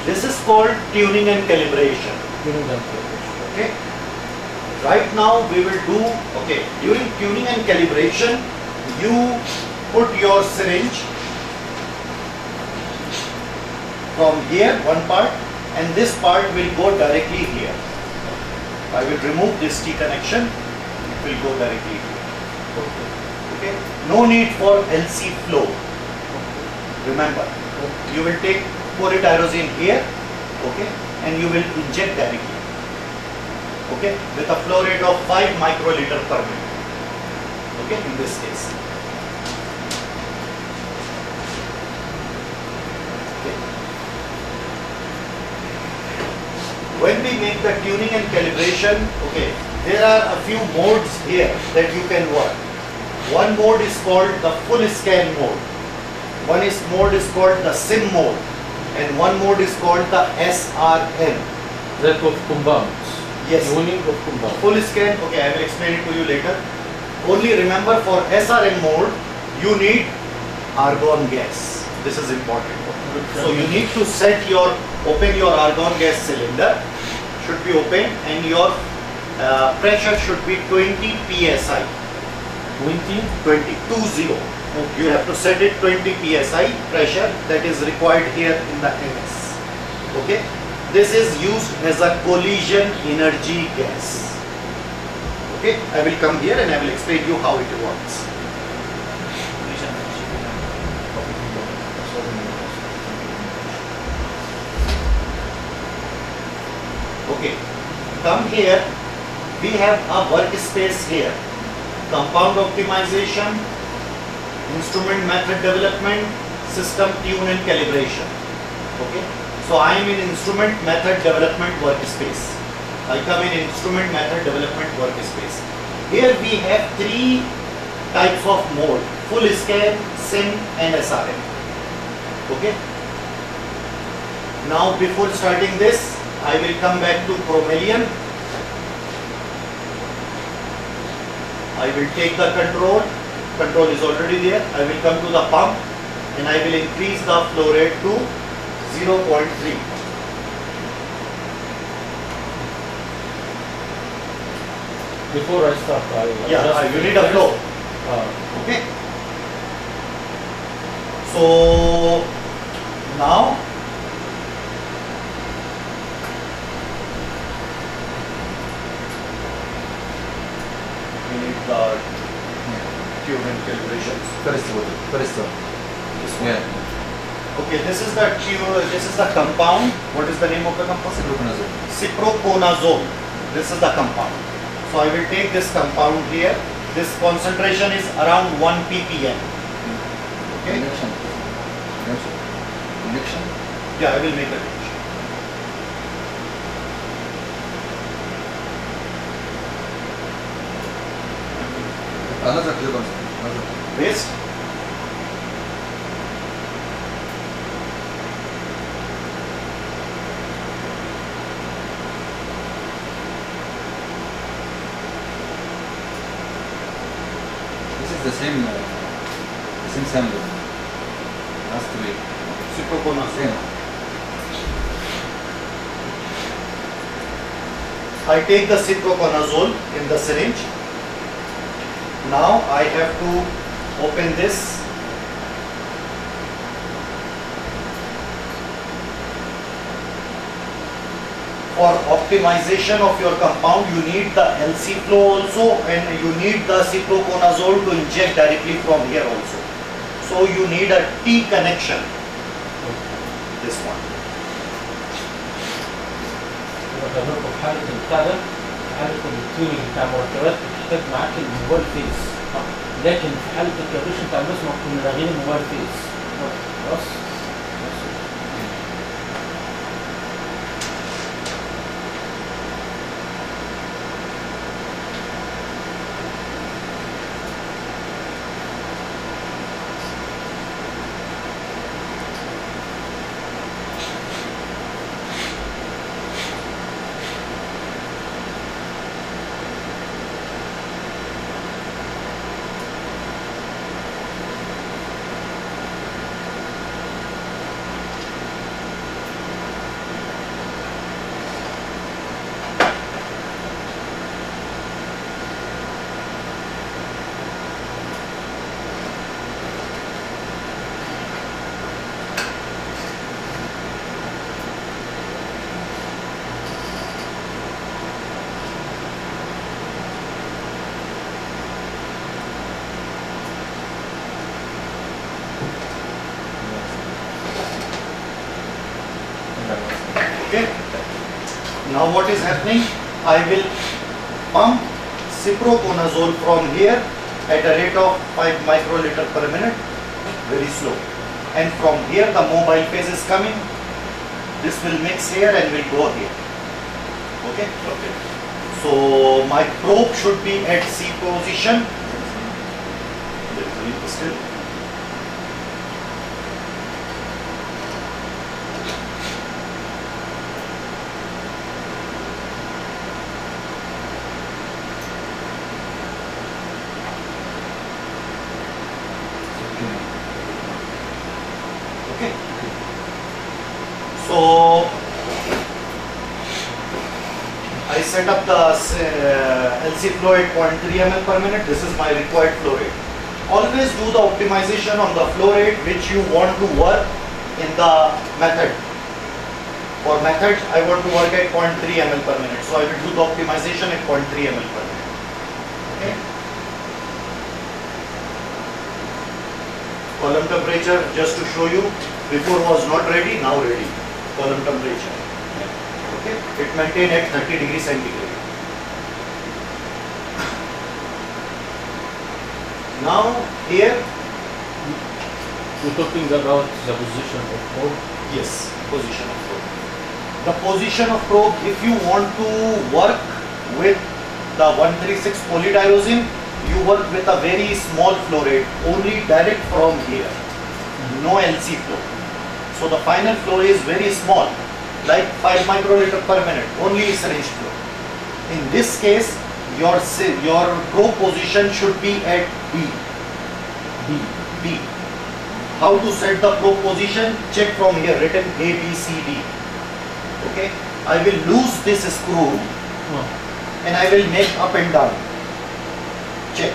This is called tuning and calibration. Okay. Right now we will do, okay, during tuning and calibration, you put your syringe from here, one part, and this part will go directly here. I will remove this T connection, it will go directly here. Okay. No need for LC flow. Remember, you will take tyrosine here, okay, and you will inject directly, okay, with a flow rate of 5 microliter per minute, okay, in this case. Okay. When we make the tuning and calibration, okay, there are a few modes here that you can work. One mode is called the full scan mode. One mode is called the SIM mode, and one mode is called the SRM. That of compounds. Yes. Tuning of compounds. Full scan, okay, I will explain it to you later. Only remember, for SRM mode, you need argon gas. This is important. So you need to open your argon gas cylinder, should be open, and your pressure should be 20 psi. 20. You have to set it 20 psi pressure, that is required here in the MS. Okay. This is used as a collision energy gas. Okay. I will come here and I will explain you how it works. Okay. Come here. We have a workspace here. Compound optimization, instrument method development, system tune and calibration. Okay. So I am in instrument method development workspace. I come in instrument method development workspace. Here we have 3 types of mode: full scan, SIM and SRM. Okay. Now before starting this, I will come back to chromalium. I will take the control. Control is already there. I will come to the pump and I will increase the flow rate to 0.3. Before I start, you need a flow. Okay. So now we need the tune and calibrations. First one. This one. Yeah. Okay, this is the tune. This is the compound. What is the name of the compound? Ciproconazole. This is the compound. So I will take this compound here. This concentration is around 1 ppm. Okay. Connection. Yeah, I will make a connection. Another clear Paste. This is the same sample. Last week. Ciproconazole. I take the ciproconazole in the syringe. Now I have to open this. For optimization of your compound, you need the LC flow also, and you need the ciproconazole to inject directly from here also. So you need a T connection. This one. في حالة البتاع ده، في حالة التيونينج بتاع المركبات بتحتاج معاك الموبايل فيس، لكن في حالة الكالبريشن بتاع البسمة كنا لاغيين الموبايل فيس. خلاص؟ Okay. Now what is happening? I will pump ciproconazole from here at a rate of 5 microliter per minute, very slow. And from here the mobile phase is coming. This will mix here and will go here. Okay? Okay. So my probe should be at C position. There is a link still. Okay. So I set up the LC flow at 0.3 ml per minute. This is my required flow rate. Always do the optimization on the flow rate which you want to work in the method. For method, I want to work at 0.3 ml per minute. So I will do the optimization at 0.3 ml per minute. Okay. Column temperature, just to show you, before was not ready, now ready. Column temperature. Okay. It maintained at 30 degrees centigrade. Now here, We're talking about the position of probe. yes, position of probe. The position of probe, if you want to work with the 136 polydyrosine, you work with a very small flow rate, only direct from here, no LC flow. So the final flow is very small, like 5 microliter per minute, only syringe flow. In this case, your probe position should be at B. B. How to set the probe position? Check from here, written A, B, C, D. Okay. I will loose this screw and I will make up and down. Check.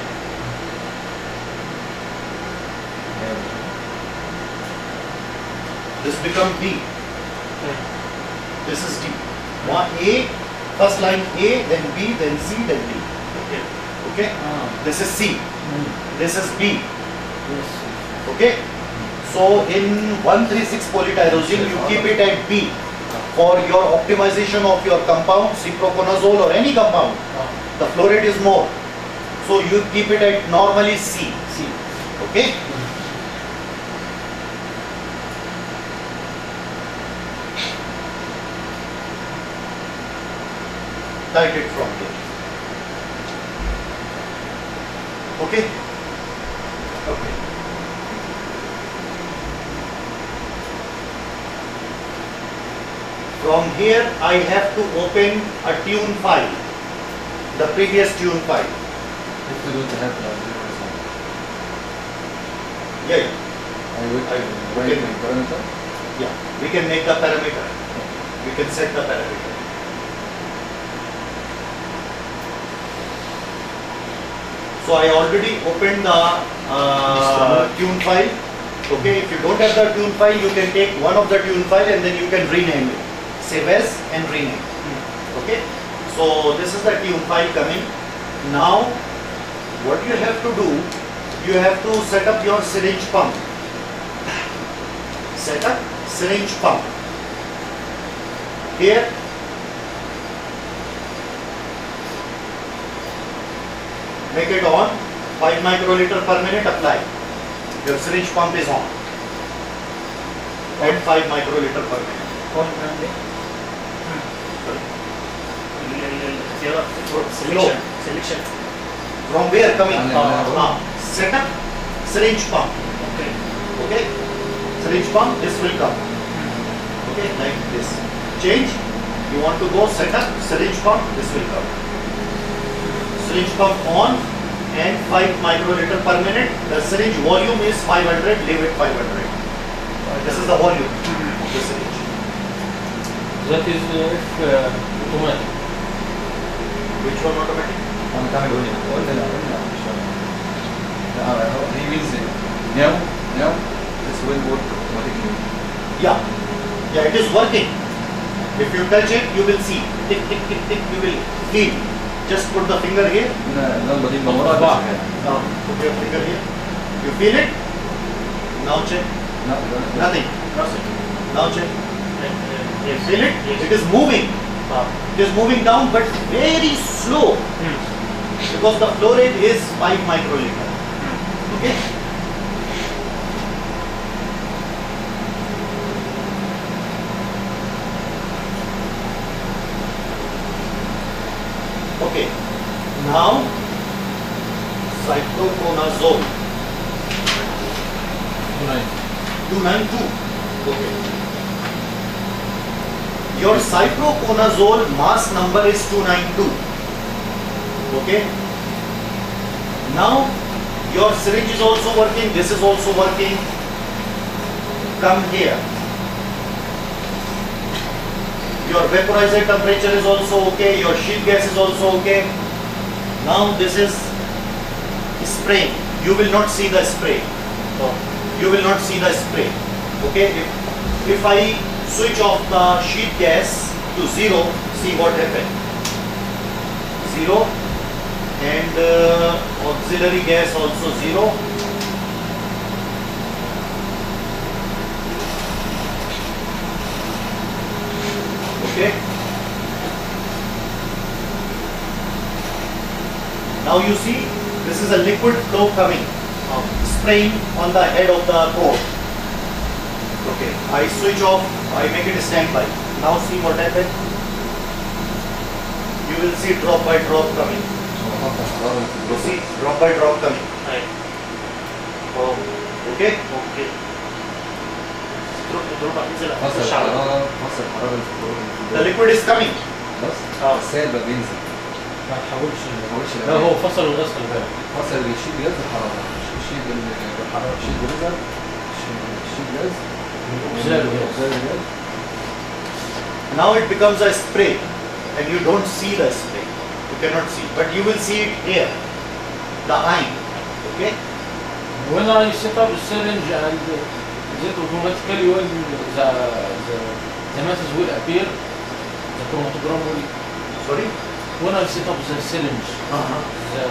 This become B. This is D. One A, first line A, then B, then C, then D. Okay. Okay. This is C. This is B. Okay. So in 136 polydyrosine, you keep it at B for your optimization of your compound, ciproconazole or any compound. The flow rate is more. So you keep it at normally C. Okay. Tight it from here. Okay. Okay. From here, I have to open a tune file, the previous tune file. If you don't have Yeah, write my parameter. yeah. We can make the parameter. We can set the parameter. So I already opened the tune file. Okay, if you don't have the tune file, you can take one of the tune file and then you can rename it. Save as and rename. Okay, so this is the tune file coming. Now, what you have to do, you have to set up your syringe pump. Set up syringe pump. Here, make it on, 5 microliter per minute, apply. Your syringe pump is on. At 5 microliter per minute. Selection. From where coming? Ah, Set up syringe pump. Okay. Okay? Syringe pump, this will come. Okay, like this. Change. You want to go set up syringe pump, this will come. Syringe pump on and 5 microliter per minute. The syringe volume is 500, leave it 500. This is the volume of the syringe. That is automatic. Which one automatic? I'm coming with it. He means now this will work automatically. Yeah. Yeah, it is working. If you touch it, you will see. Tick, tick, tick, tick, you will feel. Just put the finger here. نضرب Now, put your finger here. You feel it? Now check. Nothing. Now check. You feel it? It is moving. It is moving down, but very slow because the flow rate is 5 microliter. Okay. Okay. Now, cycloconazole 292. Okay. Your cycloconazole mass number is 292. Okay. Now your syringe is also working. This is also working. Come here. Your vaporizer temperature is also okay. Your sheet gas is also okay. Now this is spraying. You will not see the spray. You will not see the spray. Okay. If I switch off the sheet gas to 0, see what happened. 0, and auxiliary gas also 0. Okay. Now you see this is a liquid flow coming, spraying on the head of the core. Okay, I switch off, I make it standby. Now see what happened. You will see drop by drop coming. You see drop by drop coming. Oh, Okay? okay. فصل الحرارة فصل الحرارة اللي في الجو. The liquid is coming. بس السائل بقى بينزل. ما تحاولش تحاولش لا هو فصل الغاز خلي بالك. فصل الشيت جاز بالحرارة. الشيت بالحرارة الشيت بينزل. الشيت جاز. Auxiliary gas. Now it becomes a spray and you don't see the spray. You cannot see, but you will see it here. The iron. Okay? When I set up the syringe and it automatically when the masses will appear, the chromatogram will. Sorry? When I set up the syringe, the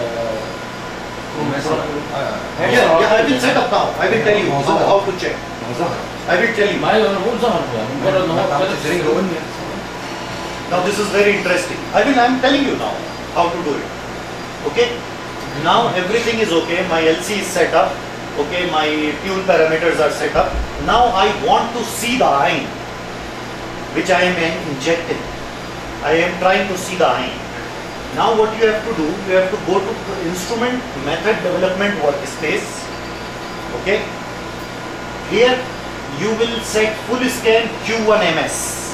Yeah, I will set up now. I will tell you how to check. I will tell you. ما ايوه انا بقول ظهر يعني مجرد ان هو ابتدى Now this is very interesting. I am telling you now how to do it. Okay? Now everything is okay. My LC is set up. Okay, my fuel parameters are set up. Now I want to see the ion which I am injecting. I am trying to see the ion. Now what you have to do, you have to go to instrument method development workspace. Okay? Here you will set full scan Q1MS.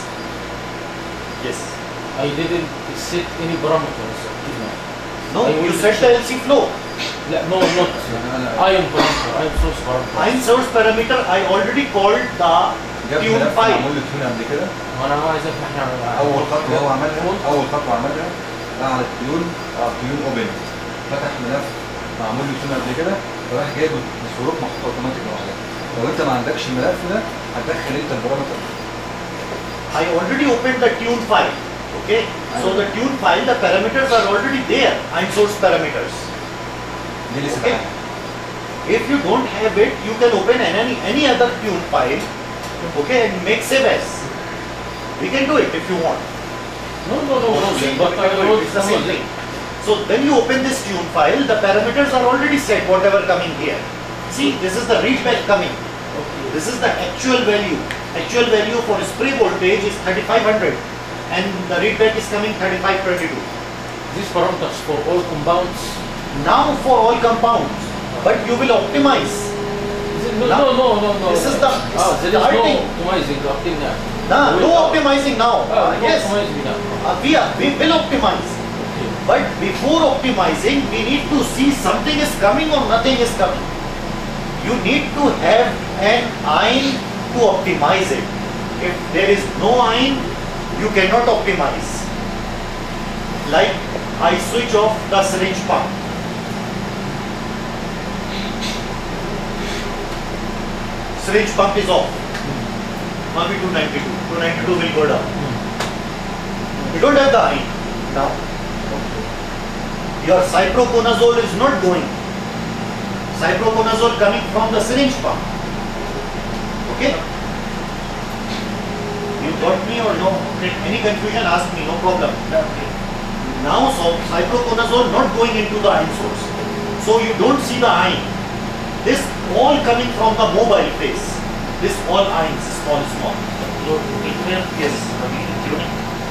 Yes. I didn't set any parameters. No, you set the LC flow. لا no not ion parameter, ion source parameter. Ion source parameter I already called the جاب tune ملف file. معمول له تيون قبل كده. وانا عايز افتح اول خطوه هو عملها اول خطوه عملها على التيون تيون اوبن فتح ملف معمول له تيون قبل كده وراح جايب الظروف محطوطه اوتوماتيك لوحدها. لو انت ما عندكش الملف ده هتدخل انت البارامتر. I already opened the tune file. Okay. So the tune file, the parameters are already there. Ion source parameters. دي لسه Okay. If you don't have it, you can open any other tune file. Okay, and make save as. We can do it if you want. no See, but we can do it. It's the same thing. So then you open this tune file, the parameters are already set, whatever coming here. See, this is the readback coming. okay. This is the actual value. Actual value for spray voltage is 3500 and the readback is coming 3522. These parameters for all compounds. Now for all compounds, but you will optimize. No. This is the there is no starting. optimizing up till now. No optimizing now. No Yes, optimizing now. we will optimize. Okay. But before optimizing, we need to see something is coming or nothing is coming. You need to have an ion to optimize it. If there is no ion, you cannot optimize. Like I switch off the syringe pump. Syringe pump is off. Maybe 292. 292 will go down. You don't have the ion now. Your cyproconazole is not going. Cyproconazole coming from the syringe pump. Okay? You got me or no? Any confusion, ask me, no problem. Okay. Now, so cyproconazole not going into the ion source. So you don't see the ion. This all coming from the mobile phase. This all ions, small. الكلام Yes. بيجي الكتروني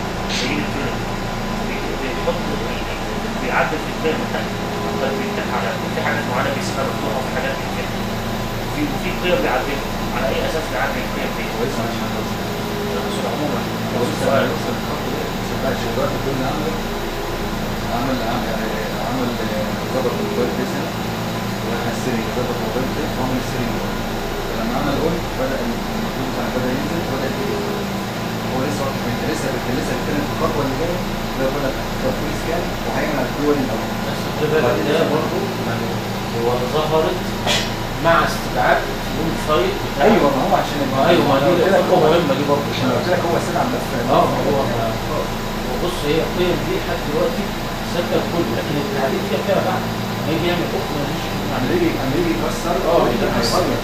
بيحط بيعدل في الكلام بتاعته بيفتح على في حاجات معينه بيسيبها مفتوحه وفي حاجات بيفتح وفي قيم بيعدلها على اي اساس بيعدل القيم دي؟ كويس عشان بس عموما لو لسه بقى يوصل الخط ده سباش دلوقتي كل عمل ظبط الموبايل فيس هنا وراح السيرنج ظبط الموبايل فيس وعمل السيرنج فلما عمل اون بدا المفروض بتاعنا بدا ينزل وبدا يجي هو لسه واقف انت لسه بتتكلم في الخطوه اللي جايه ده بقول لك فول سكان وهيعمل على الكيو الاول بس خلي بالك ده برضه يعني هو ظهرت مع استبعاد يوم سايت. ايوه ما هو عشان ايوه ما دي خطوه مهمه دي برضه. عشان قلت لك هو سلعه بس هو بص هي القيم دي لحد دلوقتي ثابته الكل لكن التعديل فيها فيها بعد هيجي يعمل حكم ماليش عم يجي يكسر هيغير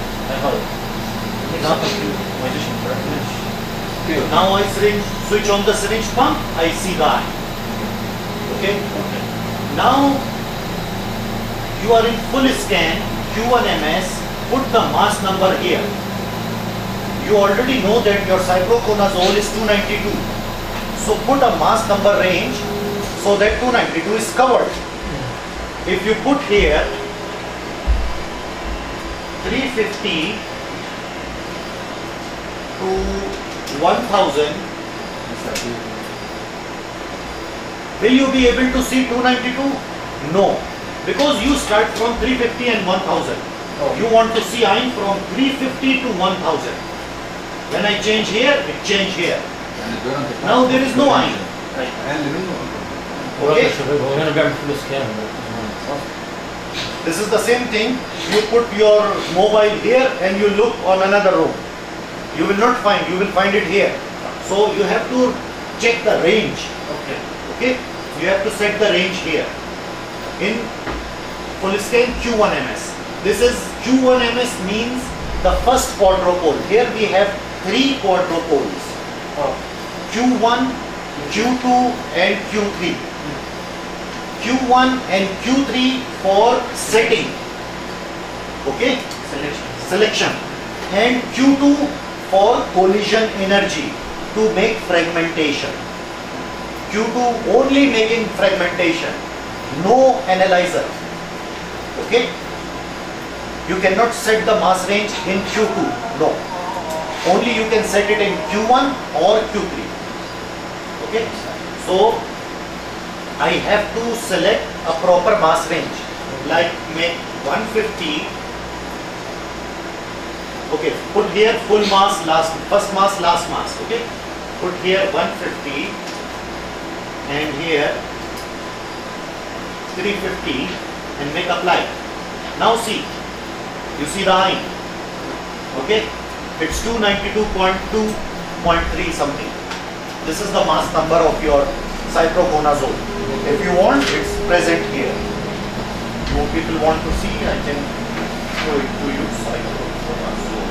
Now I switch on the syringe pump, I see the ion. Okay? Now you are in full scan, Q1MS, put the mass number here. You already know that your cyproconazole is 292. So put a mass number range so that 292 is covered. If you put here 350 to 1000, will you be able to see 292? No, because you start from 350 and 1000. You want to see ion from 350 to 1000. When I change here, it change here. Now there is no ion. اقل منه Okay? هو هنا بيعمل فلوس كام؟ This is the same thing. You put your mobile here and you look on another room. You will not find. You will find it here. So you have to check the range. Okay? You have to set the range here. In full scan Q1MS. This is Q1MS means the first quadrupole. Here we have 3 quadrupoles. Q1, Q2 and Q3. Q1 and Q3 for setting. Okay? Selection. And Q2 for collision energy to make fragmentation. Q2 only making fragmentation. No analyzer. Okay? You cannot set the mass range in Q2. No. Only you can set it in Q1 or Q3. Okay? So I have to select a proper mass range. Like make 150. Okay, put here full mass, first mass, last mass. Okay? Put here 150 and here 350 and make apply. Now see, you see the ion. Okay? It's 292.2.3 something. This is the mass number of your cyproconazole. If you want, it's present here. More people want to see, I can show it to you. Cyproconazole.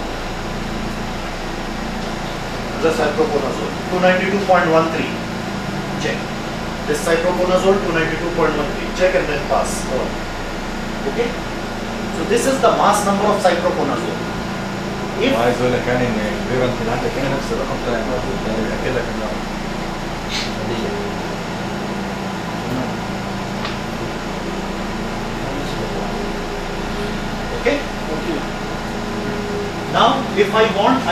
The cyproconazole 292.13. Check. This cyproconazole 292.13. Check and then pass. Okay? So this is the mass number of cyproconazole. If عايز اقول لك يعني ان الريفنت اللي عندك هنا نفس الرقم بتاع الموجود يعني بياكد لك انه okay? Now if I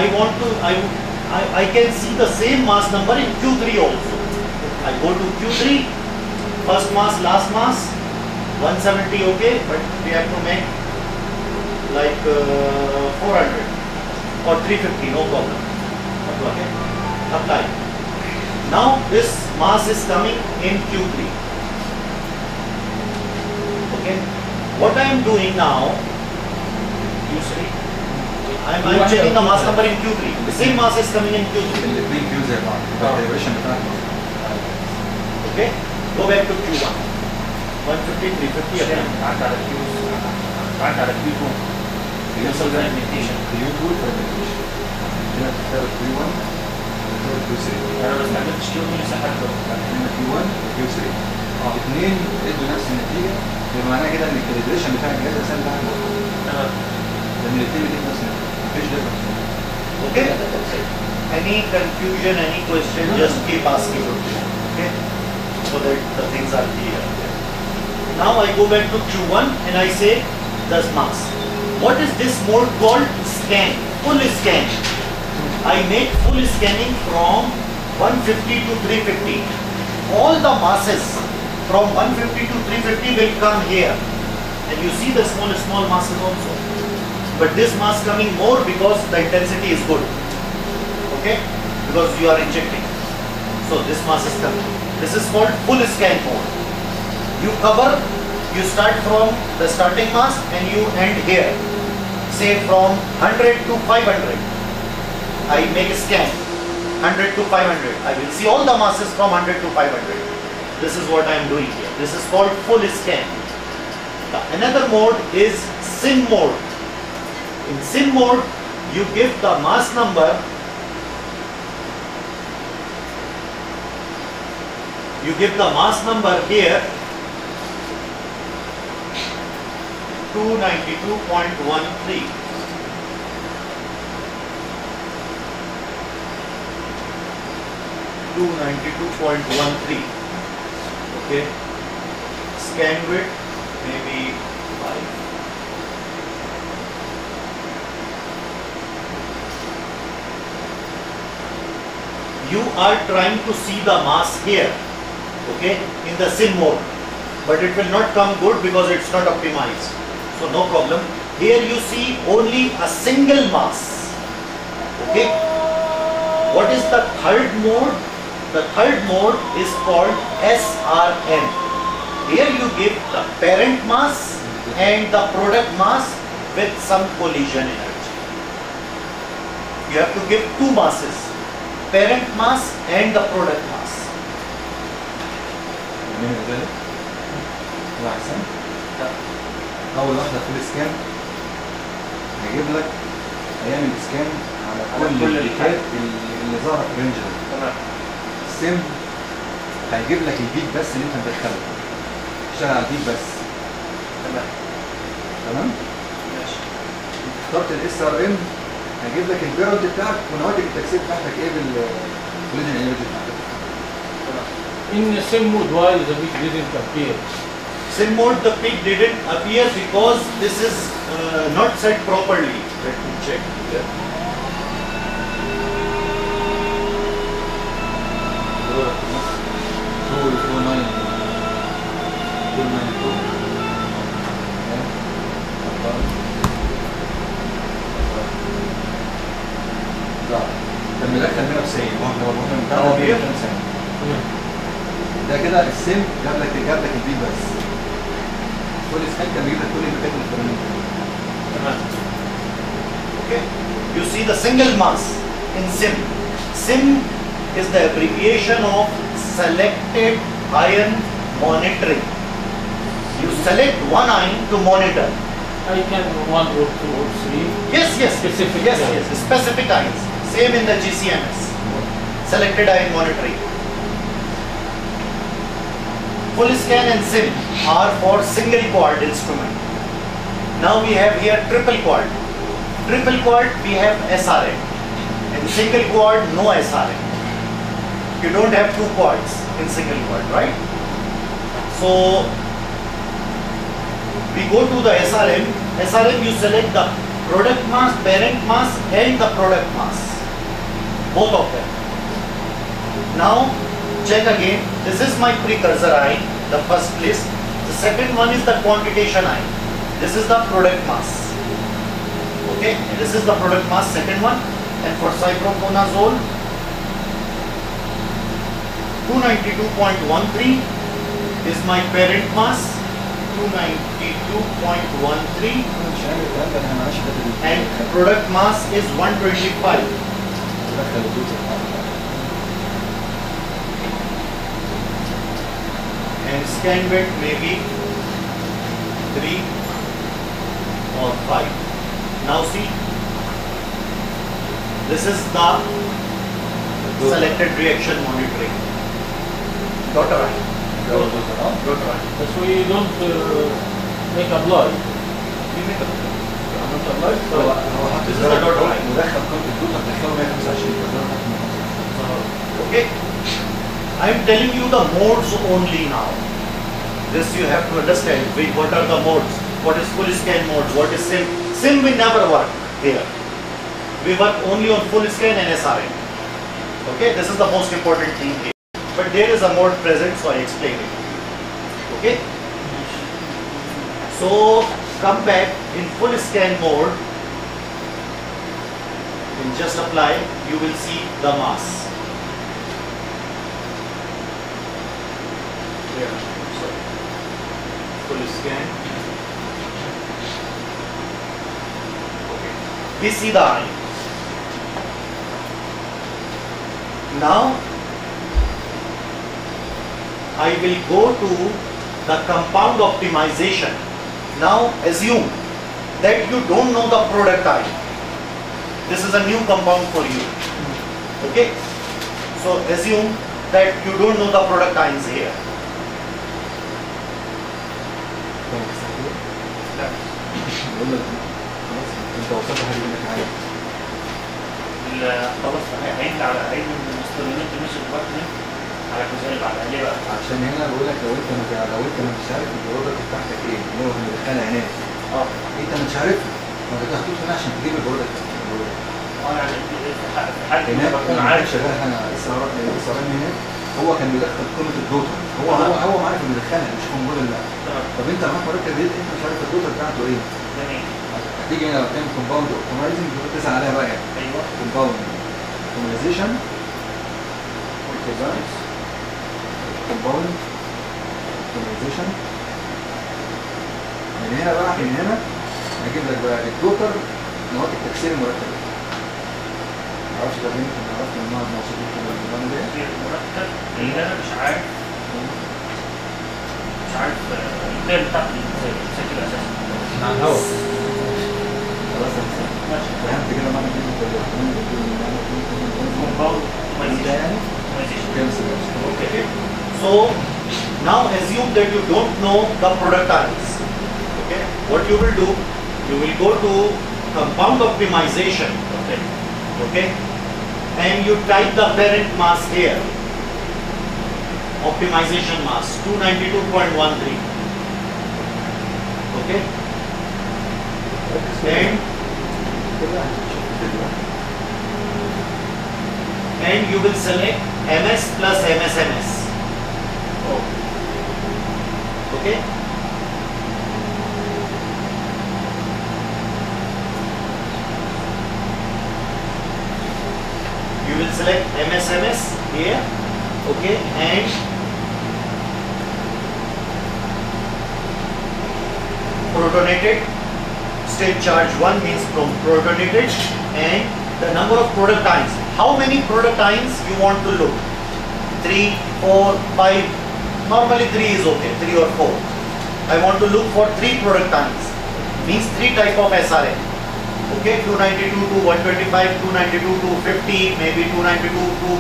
can see the same mass number in Q3 also. I go to Q3, first mass, last mass, 170 okay, but we have to make like 400 or 350, no problem. Okay? Apply. Now this mass is coming in Q3. Okay? What I am doing now, you see, I am checking the mass number in Q3. The same mass is coming in Q3. الاثنين كيو زي بعض الديريفيشن بتاعك Okay? Go back to Q1. 150, 350 again. عدى على Q2 يوصل fragmentation. كيو 2 فريمنتيشن هنا بتختار كيو 1 كيو 3. انا ما استعملتش كيو لسه لحد دلوقتي. هنا كيو 1 وكيو 3. الاثنين ادوا نفس النتيجه، يبقى معناها كده ان الكاليبريشن بتاع الجهاز الاساسي بتاعك مظبوط. تمام. لان الاثنين بيدوا نفس النتيجه، مفيش ديفرنس. Okay? Any confusion, any question, just keep asking. Okay? So that the things are clear. Now I go back to Q1 and I say the mass. What is this mode called? Scan. Full scan. I make full scanning from 150 to 350. All the masses from 150 to 350 will come here. And you see the small masses also. But this mass coming more because the intensity is good. Okay? Because you are injecting. So this mass is coming. This is called full scan mode. You cover, you start from the starting mass and you end here. Say from 100 to 500. I make a scan. 100 to 500. I will see all the masses from 100 to 500. This is what I am doing here. This is called full scan. Another mode is SIM mode. In SIM mode, you give the mass number. You give the mass number here 292.13. Okay. Scan width maybe 5. You are trying to see the mass here, okay, in the SIM mode, but it will not come good because it's not optimized. So no problem. Here you see only a single mass. Okay. What is the third mode? The third mode is called SRM. Here you give the parent mass and the product mass with some collision energy. You have to give two masses, parent mass and the product mass. من ذلك الأحسن أول واحدة فول سكان هيجيب لك، هيعمل سكان على كل البيكات اللي ظاهرة في الرينج ده. تمام. السم هيجيب لك البيك بس اللي أنت مدخله، اشتغل على البيك بس. تمام. تمام؟ ماشي. اخترت الاس ار ام هيجيب لك البيرنت بتاعك ونواتج التكسير بتاعتك ايه بالكوليجن انرجي بتاعتك. In SIM mode, why the peak didn't appear? SIM mode, the peak didn't appear because this is not set properly. Let me check here. كان مدخل 190 واحنا رحنا من هو بيه؟ ده كده السم جاب لك البيت بس. كل سكان كان بيجيب لك كل البيكات الفلانيه. تمام. Okay. You see the single mass in SIM. SIM is the abbreviation of selected ion monitoring. You select one ion to monitor. I can 1 or 2 or 3. Yes, yes, Specific yes, ions. yes, specific ions. Same in the GCMS. Selected ion monitoring. Full scan and SIM are for single quad instrument. Now we have here triple quad. Triple quad we have SRM. And single quad no SRM. You don't have two quads in single quad, right? So we go to the SRM. SRM you select the product mass, parent mass and the product mass. Both of them. Now check again. This is my precursor ion, the first place. The second one is the quantitation ion. This is the product mass. Okay, this is the product mass, second one. And for cyproconazole, 292.13 is my parent mass. 292.13 and product mass is 125. And scan width maybe 3 or 5. Now see, this is the selected reaction monitoring. Daughter line. Daughter line. بس we don't make apply. We make a not apply. هو حط This is the daughter line. ودخل قيمه الدوتا دخله 125. Okay. I am telling you the modes only now. This you have to understand. What are the modes? What is full scan modes? What is SIM? SIM we never work here. We work only on full scan and SRM. Okay, this is the most important thing here. But there is a mode present, so I explain it. Okay. So come back in full scan mode. And just apply. You will see the mass. Here. Sorry. Full scan. Okay. We see the eye. Now I will go to the compound optimization. Now assume that you don't know the product eye. This is a new compound for you. Okay? So assume that you don't know the product ions here. بقول لك خلاص انت وصلت لحاجه انك عارف. خلاص هيعيد من المستخدمين ماشي دلوقتي على الجزئيه اللي بعدها ليه بقى؟ عشان هنا بقول لك لو انت مش عارف البرودكت بتاعتك ايه اللي هو مدخلها هناك انت مش عارفها ما تحطوش هنا عشان تجيب البرودكت يعني في حاله هناك بكون انا عارف شغال انا لسه هناك هو كان بيدخل قيمه الدوتر هو عارف انه بيدخلها مش موجوده لا طب انت معاك مركب ديت انت مش عارف الدوتر بتاعته ايه جميل هتيجي هنا تعمل كومباوند اوبتمايزنج تسال عليها بقى يعني ايوه كومباوند اوبتمايزيشن كومباوند اوبتمايزيشن من هنا بقى من هنا هجيب لك بقى الدوتر نواه التكسير المركب معرفش ده فين كنا عرفت ان هو موصولين في البرنامج ده في المركب اللي انا مش عارف القيم بتاعتي بشكل اساسي مع الهواء. خلاص ماشي فهمت كده معنى كلمه كومباوند Okay. So now assume that you don't know the product ions. Okay. What you will do, you will go to compound optimization. okay Okay. And you type the parent mass here. Optimization mass 292.13. Okay. And you will select MS plus MSMS. Okay. You will select MSMS here. Okay. And protonated state charge 1 means from protonated and the number of product ions. How many product ions you want to look? 3, 4, 5. Normally 3 is okay, 3 or 4. I want to look for 3 product ions. Means 3 type of SRM. Okay, 292 to 125, 292 to 50, maybe 292 to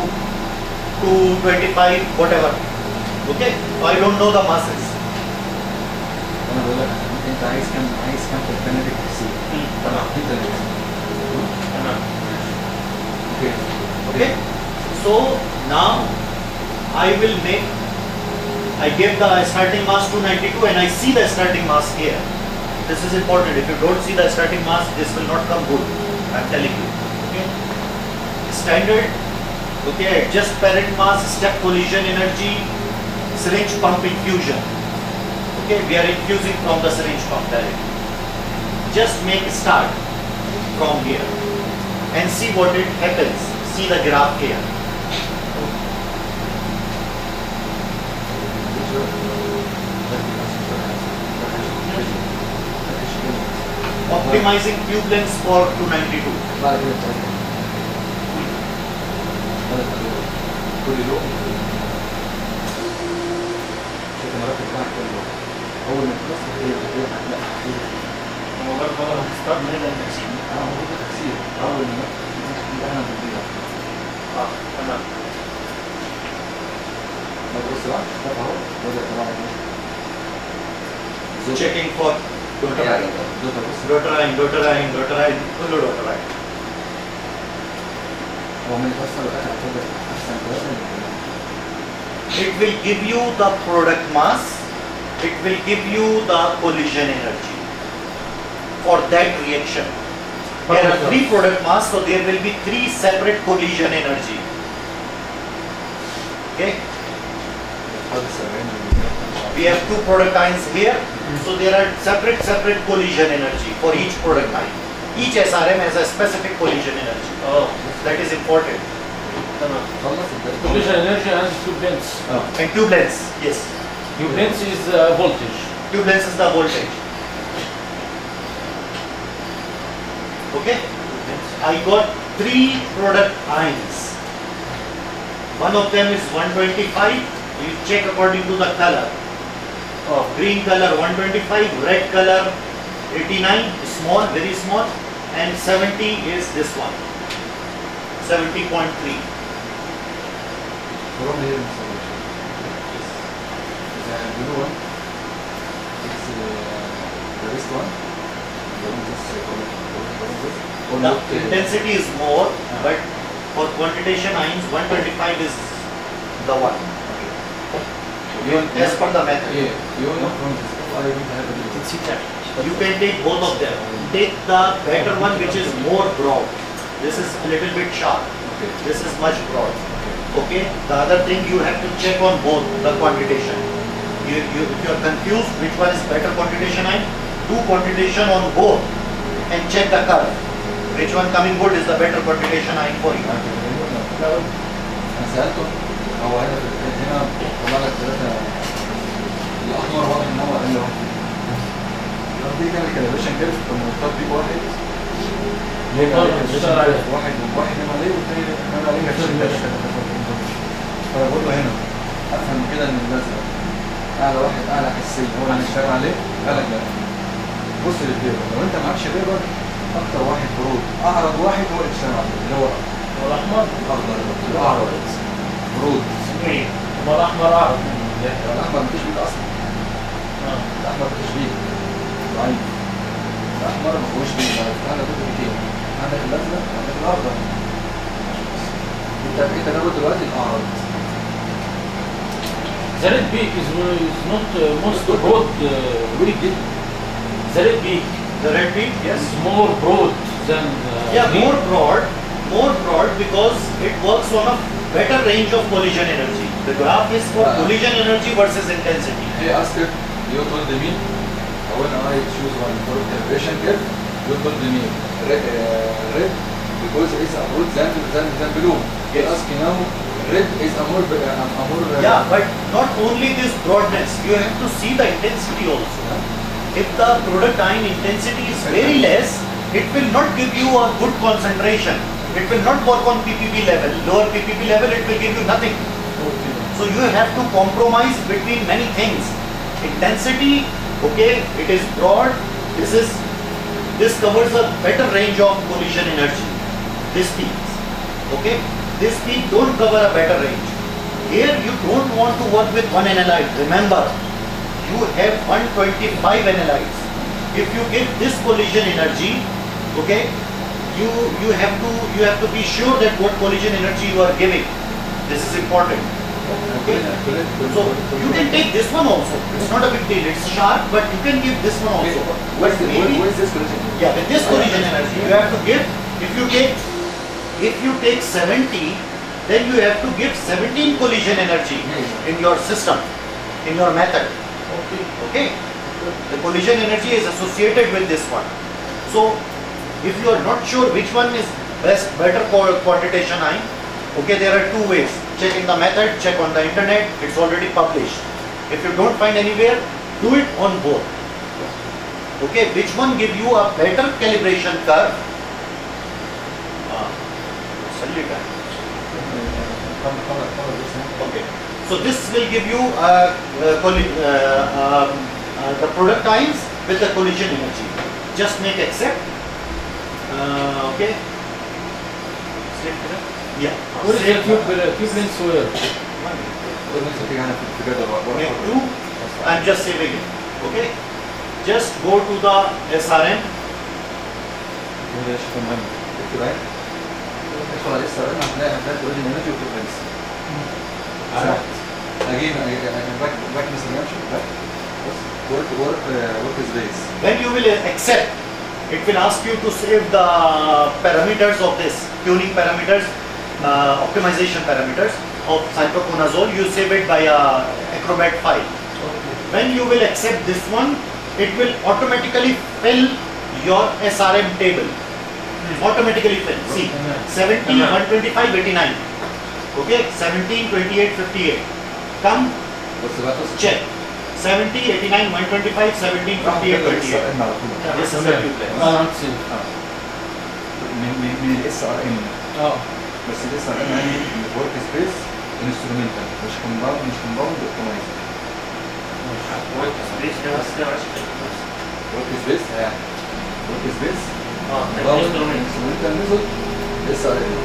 225, whatever. Okay, so I don't know the masses. انا بقول لك انت عايز كام في الفنادق كتير طبعا انت اللي تمام اوكي Okay, so now I will make, I give the starting mass 292 and I see the starting mass here. This is important. If you don't see the starting mass, this will not come good. I am telling you. Okay, standard. Okay, adjust parent mass, step collision energy, syringe pump infusion. Okay, we are infusing from the syringe pump directly. Just make a start from here and see what it happens. See the graph here. Optimizing tube lengths for 292. بعد كده كل يوم شوف المركب بتاعك كل يوم اول ما تخلص هي لا هو برضه هتستارت من هنا التكسير هو تكسير اول ما احنا بنبيع تمام. بص بقى شوف اهو بدأ طبعا checking for deuterine. بص Deuterine, كله deuterine. هو ما يفسر الاخر هتبقى احسن ثلاثه. It will give you the product mass, it will give you the collision energy for that reaction. There are 3 product mass, so there will be 3 separate collision energy. Okay? We have 2 product ions here, so there are separate collision energy for each product ion. Each SRM has a specific collision energy. اه That is important. تمام. خلص الدرس. collision energy and tubulence. And tubulence, yes. Tubulence is voltage. Tubulence is the voltage. Okay? I got 3 product ions. One of them is 125. You check according to the color. Green color 125, red color 89, small, very small, and 70 is this one, 70.3. From here installation. The blue one, it's the best one. The intensity is more, but for quantitation ions, 125 is the one. As per the method. Yeah, you know from this. I don't have a You can take both of them. Take the better one, which is more broad. This is a little bit sharp. Okay. This is much broad. Okay. The other thing, you have to check on both the quantitation. If you are confused which one is better quantitation ion, do quantitation on both and check the curve. Which one coming good is the better quantitation ion for you. أنا سألته هو هنا طلع لك ثلاثة الأحمر واضح إن هو قال له دي كان الكاليبريشن كيرف كنا بنختار بيه واحد واحد وواحد هنا عليه والتاني هنا عليه فأنا بقول له هنا أفهم كده إن الأزرق أعلى واحد أعلى حساسية هو اللي هنشتغل عليه قال لك لا بص للبيبر لو أنت معكش بيبر أكتر واحد برود أعرض واحد هو اللي تشتغل عليه اللي هو الأحمر الأخضر الأعرض برود ايه هو الأحمر أعرض. الأحمر مفيش بيك أصلا الأحمر مفيش بيك ضعيف الأحمر مفيهوش بيك أنا كنت بكين عندك الأزرق عندك الأخضر أنت ناخد دلوقتي الأعرض The red peak is not most broad. ويك جدا The red peak The red peak, yes. is more broad than Yeah, green. more broad because it works on a better range of collision energy. The graph is for collision energy versus intensity. Hey, ask her, you told me, when I choose one for calibration curve, you told me red because it's a broad than blue. Yes. Ask now, red is a more Yeah, but not only this broadness, you have to see the intensity also. If the product ion intensity is very less, it will not give you a good concentration. It will not work on ppb level. Lower ppb level, it will give you nothing. So you have to compromise between many things. Intensity, okay, it is broad. This covers a better range of collision energy. This peak, okay. This peak don't cover a better range. Here you don't want to work with one analyte. Remember, you have 125 analytes. If you give this collision energy, okay, you have to be sure that what collision energy you are giving. This is important. Okay. So you can take this one also. It's not a big deal. It's sharp, but you can give this one also. But maybe, What is this collision? yeah, with this collision energy, you have to give. If you take 70, then you have to give 17 collision energy in your system, in your method. Okay. The collision energy is associated with this one. So if you are not sure which one is better quantitation ion, okay, there are 2 ways. Check in the method, check on the internet, it's already published. If you don't find anywhere, do it on both. Okay, which one give you a better calibration curve? Okay, so this will give you the product ions with the collision energy. Just make accept. Okay. Yeah. What is the tube length where? الناس بتيجي هنا في الجدول Make two. I'm just saving it. Okay. Just go to the SRM. وده شيء مهم اكتب اهي ادخل على الاس ار ام هتلاقي اوريجن انرجي وفريكونسي اجين باك مثلا نمشي باك بص ورك سبيس. When you will accept, it will ask you to save the parameters of this tuning parameters, optimization parameters of cyproconazole. You save it by a Acrobat file. When you will accept this one, it will automatically fill your SRM table. Automatically fill. See, 70, 125, 89. Okay, 17, 28, 58. Come, بص بقى بص check. 70, 89, 125, 17, 58, 28. This is a tube length. من الاس ار ام بس الاس ار ام يعني ورك سبيس انسترومنتال مش كومباوند اوبتمايزر. ورك سبيس ده بس كده معلش ورك سبيس يعني ورك سبيس ده انسترومنت انسترومنتال ميثود اس ار ام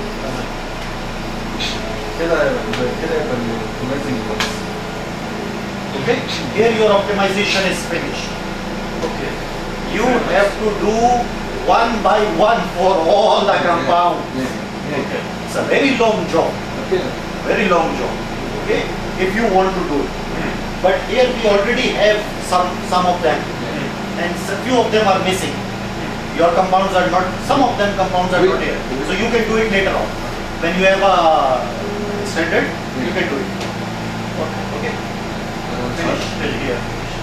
كده يبقى الاوبتمايزنج كويس. Okay, here your optimization is finished. اوكي You have to do one by one for all the compounds. Okay. It's a very long job, Okay. very long job. Okay, if you want to do it. But here we already have some of them, and a few of them are missing. Your compounds are not. Some of them compounds are not here, so you can do it later on. When you have a standard, you can do it. Okay. Finish till here.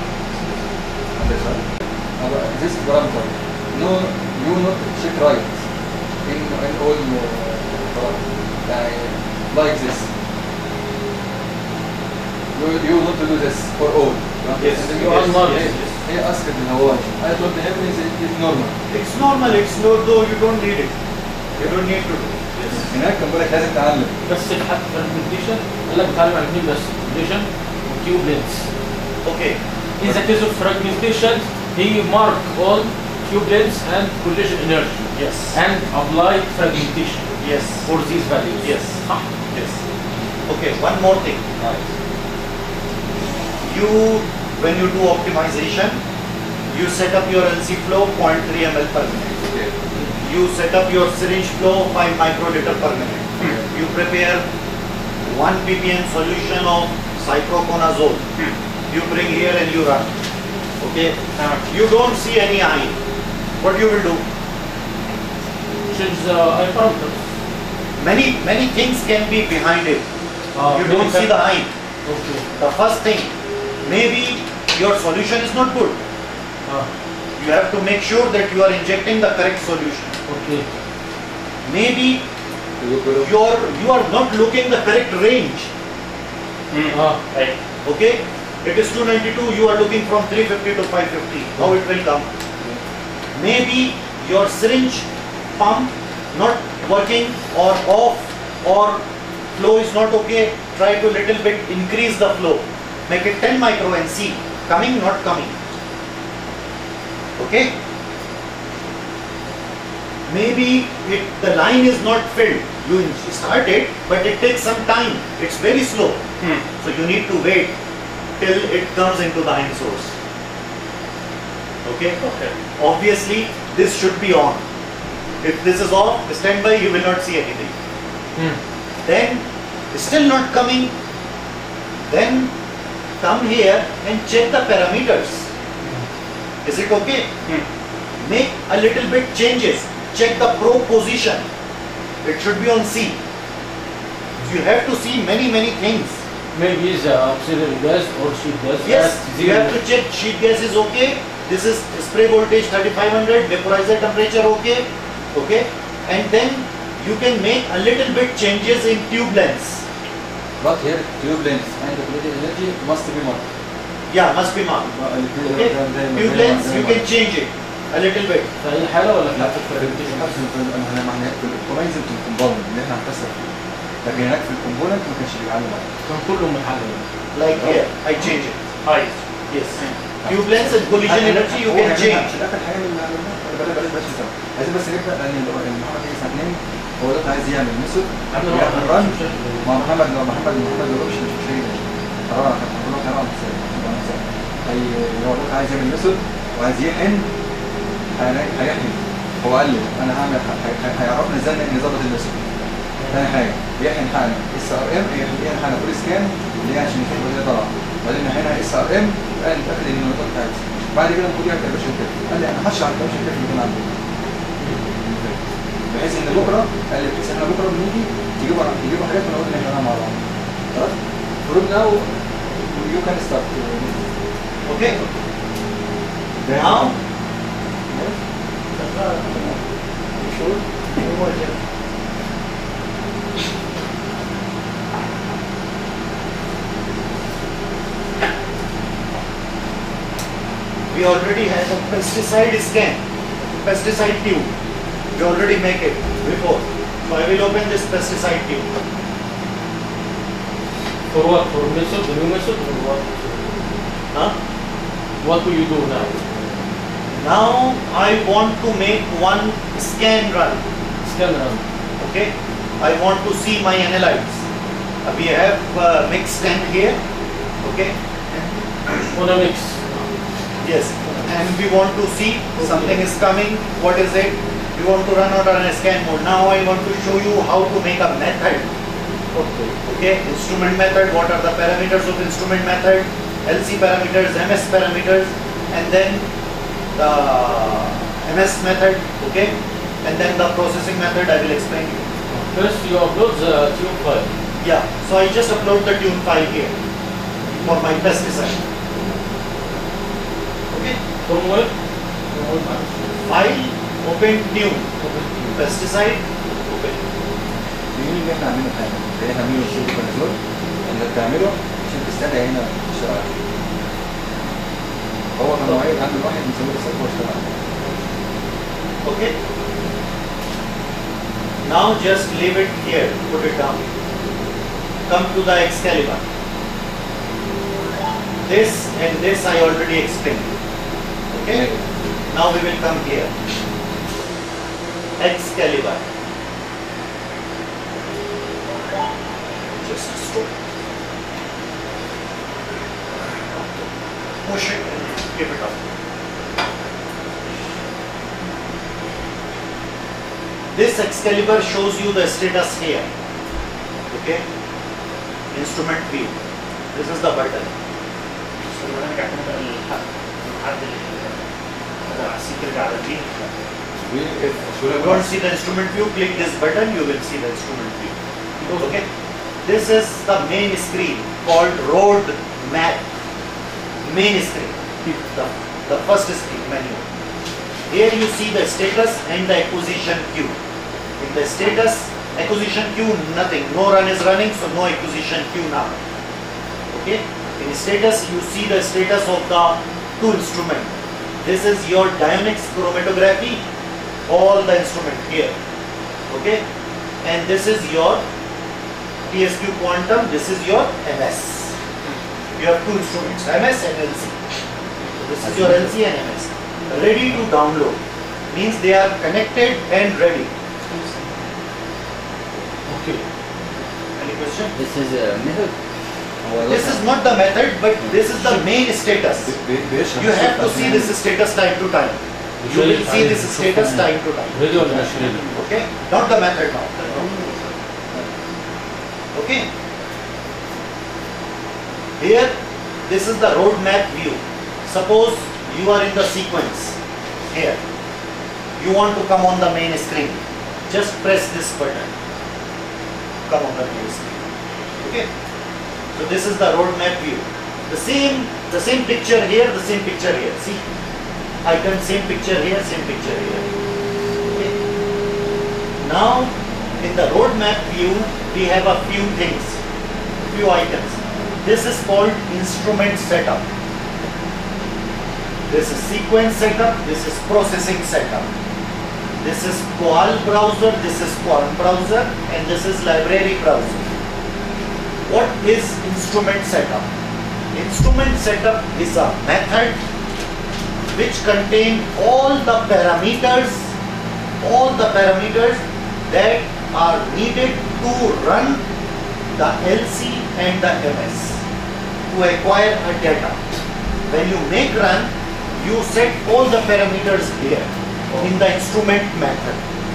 This parameter, no, you not check right in all like this. You not to do this for all. Yes. You are not. He asked me how much. I told him it's normal. It's normal. It's no, though you don't need it. You don't need to do. Yes. هناك كان بقول لك لازم تعلم. بس الحد fragmentation قال لك بتعلم على الاثنين بس fragmentation وتيوب length. Okay. In the case of fragmentation, he mark all tube length and collision energy Yes. and apply fragmentation Yes. for these values. Yes. صح؟ Yes. Okay. One more thing. You, when you do optimization, you set up your LC flow 0.3 ml per minute. Okay. You set up your syringe flow 5 microliter per minute. You prepare 1 ppm solution of cyproconazole. You bring here and you run. Okay. You don't see any ion. What you will do? Change the eye parameters. Many things can be behind it. You don't see the ion. Okay. The first thing, maybe your solution is not good. You have to make sure that you are injecting the correct solution. Okay. Maybe you are not looking the correct range. ايوه Okay, it is 292. You are looking from 350 to 550. How it will come? Maybe your syringe pump not working or off or flow is not okay. Try to little bit increase the flow. Make it 10 micro and see coming, not coming. Okay. Maybe the line is not filled. You start it, but it takes some time. It's very slow. So you need to wait till it comes into the ion source. Okay? Okay. Obviously, this should be on. If this is off, stand by, you will not see anything. Then, still not coming, then come here and check the parameters. Is it okay? Make a little bit changes. Check the probe position. It should be on C. You have to see many things. Maybe the auxiliary gas or sheet gas. Yes, at you zero. have to check sheet gas is okay. This is spray voltage 3500, vaporizer temperature okay. Okay. And then you can make a little bit changes in tube lengths. But here tube length and the collision energy must be marked. Yeah, must be marked. Okay. Tube lengths you can change it a little bit. في أي حالة ولا في حالة الفرجمنتيشن؟ احنا معناها في الاوبتمايزنج في الكومباوند اللي احنا هنكسر فيه. لكن هناك في الكومبوننت ما كانش بيعلم عليه. كان كله محلل. Like here, I change it. هايز Yes. Tube lengths and collision energy you can change. مش اخر حاجه اللي بلاش سوا. عايزين بس نبدا لان المحاضره هي الساعه 2 هو ده عايز يعمل ميثود عامل يعمل رن مع محمد. لو محمد ما جاوبش مش شيء طبعا هقول لك هيبقى مثال هو ده عايز يعمل ميثود وعايز يحن هيحن. هو قال لي انا هعمل هيعرفنا ازاي نظبط الميثود. ثاني حاجه يحن حاجه اس ار ام، يحن حاجه فول سكان اللي هي عشان يشوف اللي طلع، بعدين نحنها اس ار ام قال نتاكد ان النقطه بتاعتي. بعد كده المفروض يعمل كالكوليشن كده، قال لي انا هشرح الكالكوليشن كده اللي كان عندي بحيث ان بكره قال لي بحيث احنا بكره بنيجي يجيبوا حاجات ونقول ان احنا مع بعض. خلاص؟ فروم ناو يو كان ستارت. Okay. Now, we already have a pesticide scan, pesticide tube. We already make it before. So I will open this pesticide tube. For what? For method, the new method, or what? Huh? What will you do now? Now I want to make one scan run. Scan run. Okay. I want to see my analytes. We have mix stand here. Okay. On a mix. Yes. And we want to see something is coming. What is it? We want to run out on a scan mode. Now I want to show you how to make a method. Okay. Okay. Instrument method. What are the parameters of instrument method? LC parameters, MS parameters, and then the MS method. Okay. And then the processing method. I will explain you. First, you upload the tune file. Yeah. So I just upload the tune file here for my pesticide. Okay. From where? From where? File, open tune, pesticide, open. بيقول ان احنا عاملين حاجه زي احنا عاملين الشغل كنترول اللي بتعمله عشان تستدعي هنا تشتغل. هو كان معين عند الواحد مسوي له صفر واشتغل. Okay. Now just leave it here. Put it down. Come to the Excalibur. This and this I already explained. Okay. Now we will come here. Excalibur. Just stop. Push it and keep it up. This Excalibur shows you the status here. Okay. Instrument view. This is the button. If you don't see the instrument view, click this button, you will see the instrument view. Okay. This is the main screen called road map. Main screen. The first screen menu. Here you see the status and the acquisition queue. In the status, acquisition queue, nothing. No run is running, so no acquisition queue now. Okay. In status, you see the status of the two instrument. This is your dynamics chromatography, all the instrument here. Okay. And this is your TSQ quantum, this is your MS. You have two instruments, MS and LC. This is your LC and MS. Ready to download. Means they are connected and ready. Okay. Any question? This is a method. This is not the method, but this is the main status. You have to see this status time to time. You will see this status time to time. Ready or not ready? Okay? Not the method now. Okay? Here, this is the roadmap view. Suppose you are in the sequence here. You want to come on the main screen. Just press this button. Come on the main screen. Okay? So this is the roadmap view. The same picture here, the same picture here. See? Icon, same picture here, same picture here. Okay? Now, in the roadmap view, we have a few things, few items. This is called instrument setup. This is sequence setup, this is processing setup. This is Qual browser, this is Qualm browser, and this is library browser. What is instrument setup? Instrument setup is a method which contain all the parameters that are needed to run the LC and the MS to acquire a data. When you make run, you set all the parameters here in the instrument method.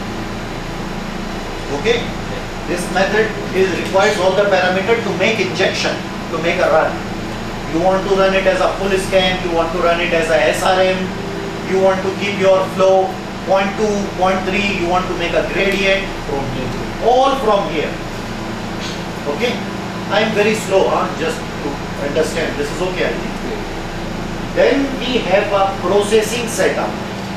Okay? This method requires all the parameters to make injection, to make a run. You want to run it as a full scan, you want to run it as a SRM, you want to keep your flow 0.2, 0.3, you want to make a gradient, all from here. Okay? I am very slow, just to understand. This is okay, I think. Then we have a processing setup.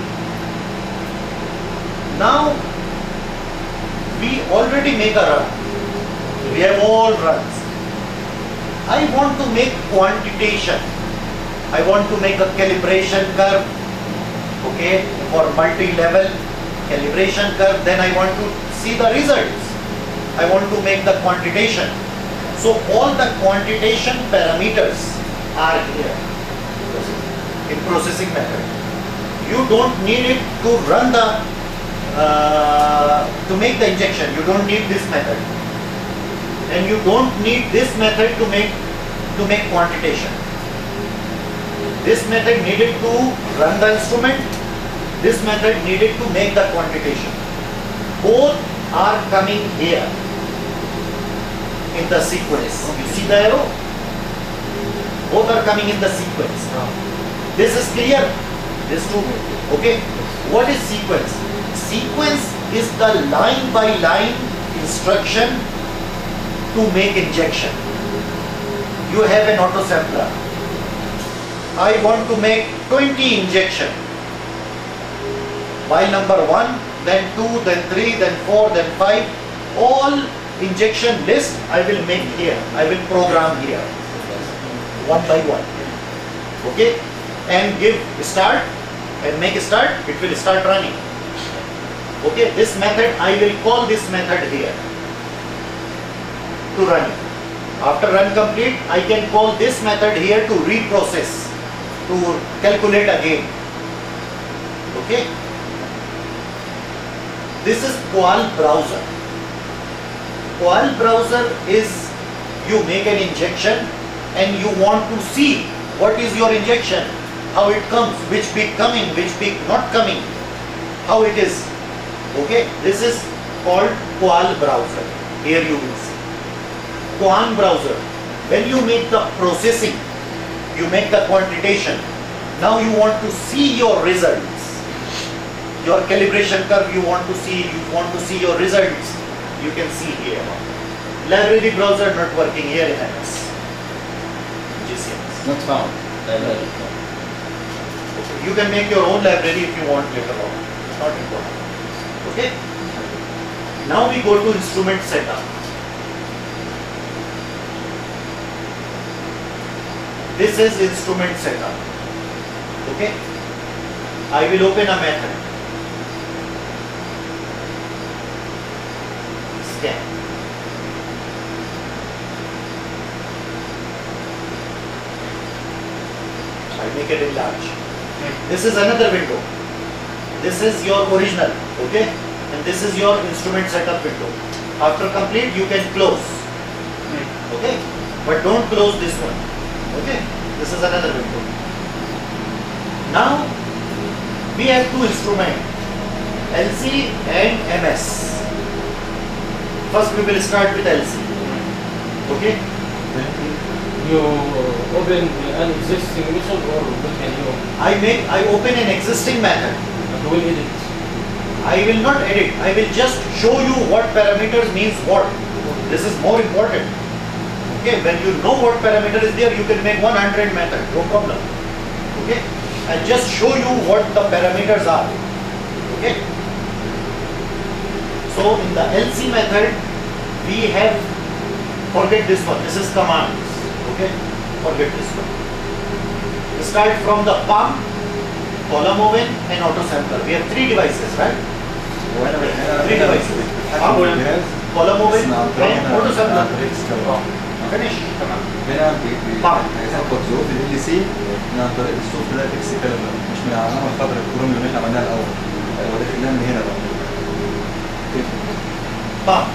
Now, we already make a run. We have all runs. I want to make quantitation. I want to make a calibration curve, okay, for multi-level calibration curve. Then I want to see the results. I want to make the quantitation. So all the quantitation parameters are here in processing method. You don't need it to run the to make the injection. You don't need this method. And you don't need this method to make quantitation. This method needed to run the instrument. This method needed to make the quantitation. Both are coming here in the sequence. You see the arrow? Both are coming in the sequence. This is clear? This too. Okay. What is sequence? Sequence is the line by line instruction to make injection. You have an auto sampler. I want to make 20 injection. While number 1, then 2, then 3, then 4, then 5, all injection list I will make here. I will program here. One by one. Okay? And give start and make start, it will start running. Okay? This method, I will call this method here to run it. After run complete, I can call this method here to reprocess, to calculate again. Okay? This is Qual browser. Qual browser is you make an injection and you want to see what is your injection, how it comes, which peak coming, which peak not coming, how it is. Okay? This is called Qual browser. Here you will see. Quant browser. When you make the processing, you make the quantitation. Now you want to see your results. Your calibration curve you want to see your results. You can see here. Library browser not working here in MS. GCMS. Not found. You can make your own library if you want later on. It's not important. Okay? Now we go to instrument setup. This is instrument setup. Okay? I will open a method. Scan. I make it enlarge. This is another window. This is your original. Okay? And this is your instrument setup window. After complete, you can close. Okay? But don't close this one. Okay, this is another window. Now we have two instruments, LC and MS. First we will start with LC. Okay? You open an existing method or make a new? I open an existing method. And you will edit. I will not edit. I will just show you what parameters means what. This is more important. Okay, when you know what parameter is there, you can make 100 method, no problem. Okay, I'll just show you what the parameters are. Okay, so in the LC method, we have, forget this one, this is commands. Okay, forget this one. Start from the pump, column oven, and auto sampler. We have 3 devices, right? 3 devices. Pump, column oven, and auto sampler. Finish. هنا هيظبط ظروف ال سي من طريق السوفت ده اكس كالندر مش من علامه الخضراء الكروميوم اللي احنا عملناها الاول. هو داخل لها من هنا بقى. pump.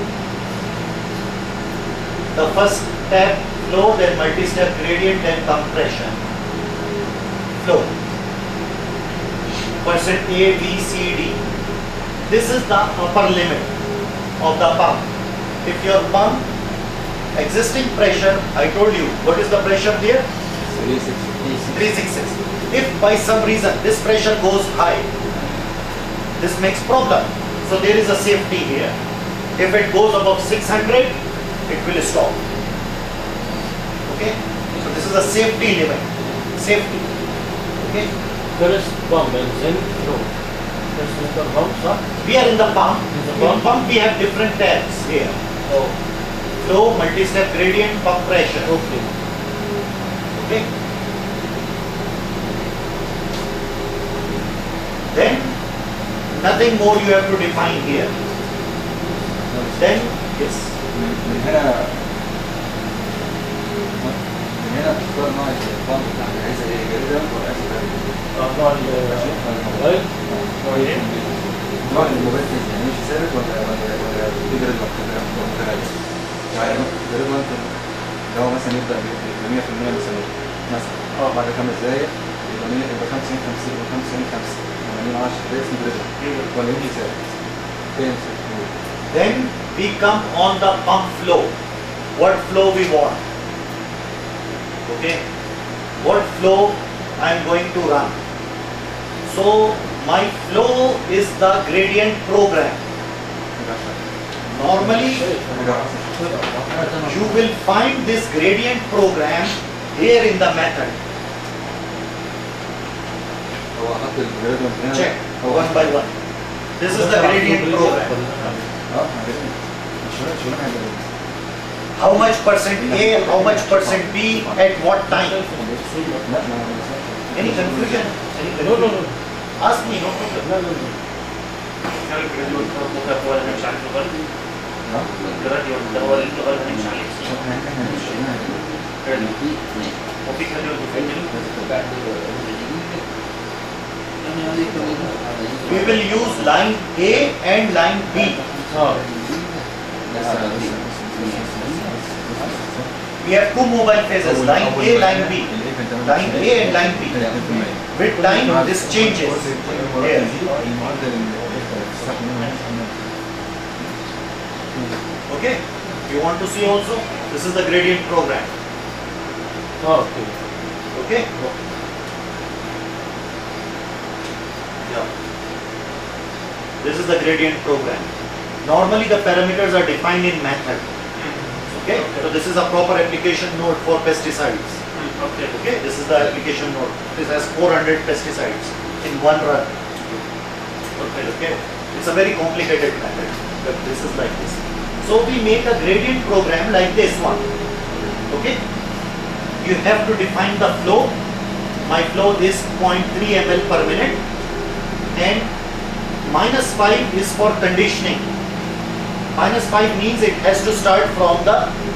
The first step flow, then multi-step gradient, then compression. Flow. Percent A, B, C, D. This is the upper limit of the pump. If your pump existing pressure, I told you, what is the pressure there? 366. If by some reason this pressure goes high, this makes problem. So there is a safety here. If it goes above 600, it will stop. Okay? So this is a safety limit. Safety. Okay? First pump and then flow. First in the pump, sir. We are in the pump. In the In pump. pump we have different tabs here. Oh, Flow, multi-step gradient, pump pressure. okay. Okay? Then nothing more you have to define here. Then yes. من هنا بتختار نوع البامب بتاعك، عايزها ايه؟ جريدة ولا عايزها جريدة؟ نوع الموبايل. نوع الموبايل يعني مش ثابت ولا في جريدة متغير؟ يعني جريدة انت لو مثلا يبدأ ب 100% مثلا بعد 5 دقايق يبقى 50 50 يبقى 50 50 80 10 ده اسمه جريدة ولا يمشي ثابت؟ فين Then we come on the pump flow. What flow we want? Okay? What flow I am going to run? So my flow is the gradient program. Normally you will find this gradient program here in the method. هو حط الجريدة من هنا Check one by one. This is the gradient program. How much percent A, how much percent B, at what time? Any confusion? No, no, no. Ask me, no problem. لا لا لا. كان الجراديوال ممكن هو اللي هنمشي عليه لغايه الجراديوال ده هو اللي لغايه هنمشي عليه وفي جراديوال We will use line A and line B. We have two mobile phases, line A, line B. Line A and line B. With time, this changes. Here. Okay? You want to see also? This is the gradient program. Okay. Okay? Yeah. This is the gradient program. Normally the parameters are defined in method. Okay? So this is a proper application node for pesticides. Okay. Okay? This is the application node. This has 400 pesticides in one run. Okay? Okay? It's a very complicated method, but this is like this. So we make a gradient program like this one. Okay? You have to define the flow. My flow is 0.3 ml per minute and -5 is for conditioning. -5 means it has to start from the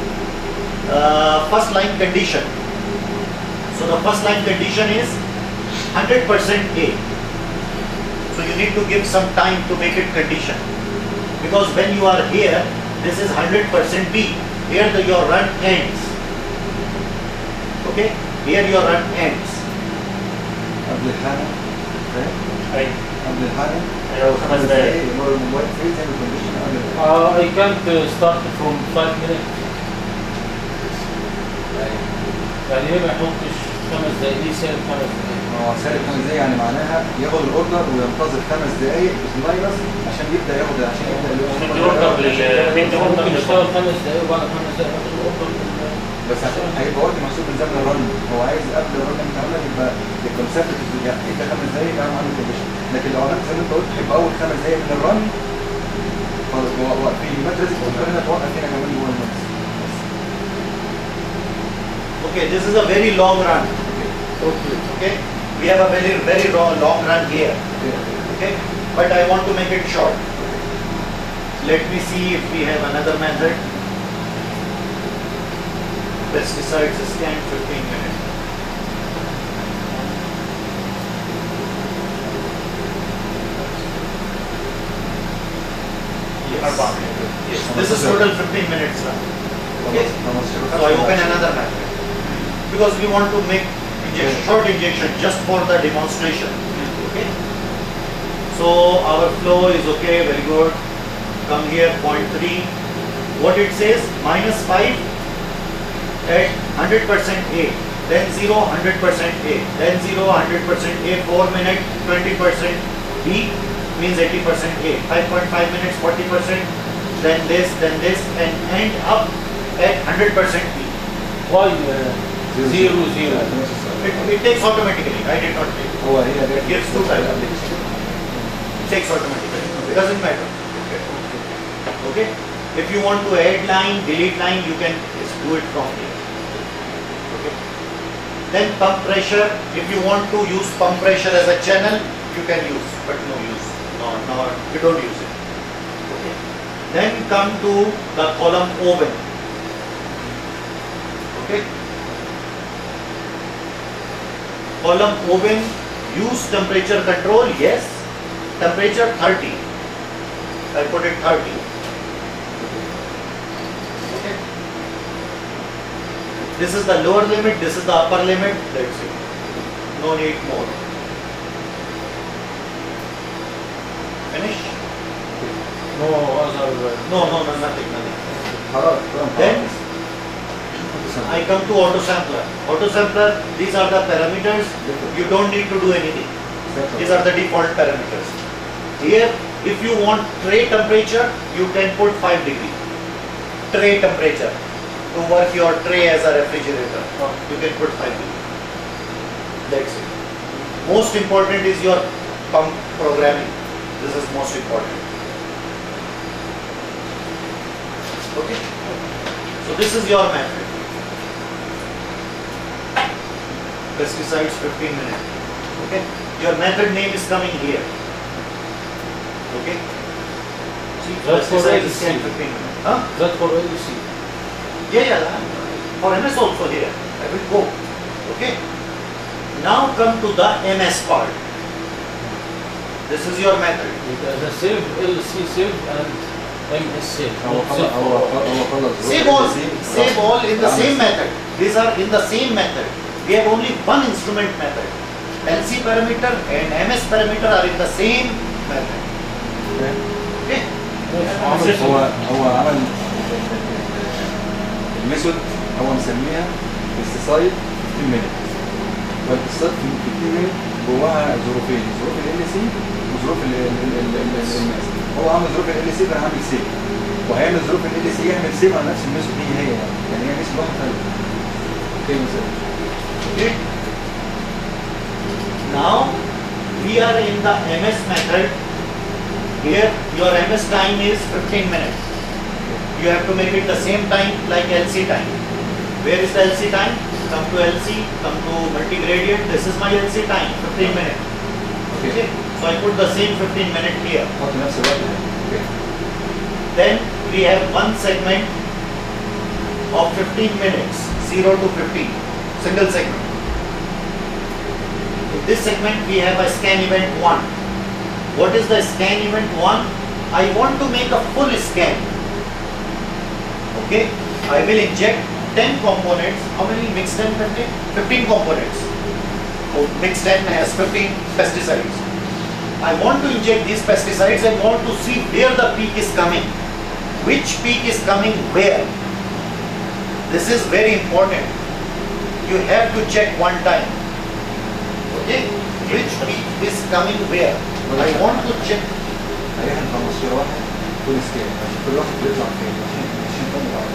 first line condition. So the first line condition is 100% A. So you need to give some time to make it condition. Because when you are here, this is 100% B. Here your run ends. Okay? Here your run ends. قبل الحالة ايوه قبل الحالة ايوه 5 دقايق يمر الموبايل فين زي الكونديشن قبل I can't start from 5 minutes. يعني ليه ما يحطش 5 دقايق؟ ليه سالب 5 دقايق؟ هو سالب 5 دقايق يعني معناها ياخد الاوردر وينتظر 5 دقايق بسلايدرز عشان يبدا ياخد عشان يبدا بيدي اوردر بيدي اوردر ممكن يشتغل 5 دقايق وبعد 5 دقايق ياخد الاوردر. بس عشان هيبقى وقت محسوب من زمن الرن، هو عايز قبل الرن انت عامل يبقى الكونسبت يعني انت 5 دقايق يعمل عنده كونديشن، لكن لو عملت زي ما انت قلت هيبقى اول 5 دقايق من الرن خلاص هو واقفين المات لازم تفكر هنا توقف هنا كمان جوه المات. Okay, this is a very long run. Okay? We have a very long run here. Okay? But I want to make it short. Let me see if we have another method. Pesticides scan 15 minutes. Yes. 4 minutes This is total 15 minutes now. Okay. So I open another method because we want to make short injection just for the demonstration. Okay. So our flow is okay, very good. Come here, 0.3. What it says? -5 at 100% A. Then 0, 100% A. Then 0, 100% A. 4 minutes, 20% B means 80% A. 5.5 minutes, 40%. Then this, and end up at 100% B. Why 0, 0? It takes automatically. I did not take. هو هي It gives two times. It takes automatically. It doesn't matter. Okay. If you want to add line, delete line, you can just do it from here. Okay. Then pump pressure. If you want to use pump pressure as a channel, you can use, but no use. No, you don't use it. Okay. Then come to the column oven. Okay. Column oven, use temperature control, yes. Temperature 30. I put it 30. Okay. This is the lower limit, this is the upper limit. That's it. No need more. Finish? No other. No, nothing. خلاص Then I come to auto sampler. Auto sampler, these are the parameters. You don't need to do anything. These are the default parameters. Here, if you want tray temperature, you can put 5 degree. Tray temperature. To work your tray as a refrigerator, you can put 5 degree. That's it. Most important is your pump programming. This is most important. Okay. So this is your method. Pesticides 15 minutes. Okay. Your method name is coming here. Okay. See, That's for pesticide LC. scan 15 minutes. Huh? That's for LC. Yeah. For MS also here. I will go. Okay. Now come to the MS part. This is your method. The save, LC save and MS save. هو خلص Save all in the same method. These are in the same method. We have only one instrument method. LC parameter and MS parameter are in the same method. Okay. هو عمل الميثود، هو مسميها بيستسايد 15 مينت. والبيستسايد 15 مينت جواها ظروفين، ظروف ال سي وظروف الماس. هو عامل ظروف ال سي فانا هعمل سيف، وهيعمل ظروف ال سي يعمل سيف على نفس الميثود هي يعني هي ميثود واحده ثانيه. اوكي مثلا. Okay. Now we are in the MS method. Here your MS time is 15 minutes. You have to make it the same time like LC time. Where is the LC time? Come to LC, come to multigradient. This is my LC time, 15 minutes. Okay. So I put the same 15 minutes here. حط نفس الوقت ده. اوكي. Then we have one segment of 15 minutes, 0 to 15, single segment. In this segment we have a scan event 1. What is the scan event 1? I want to make a full scan. Okay, I will inject 10 components. How many mix 10 contain? 15 components. So mix 10 has 15 pesticides. I want to inject these pesticides and want to see where the peak is coming. Which peak is coming where? This is very important. You have to check one time. Okay? Which peak is coming where? I want to check. هيحن 15 واحد كل سكيل عشان كل واحد بيطلع فين عشان تاني بعض.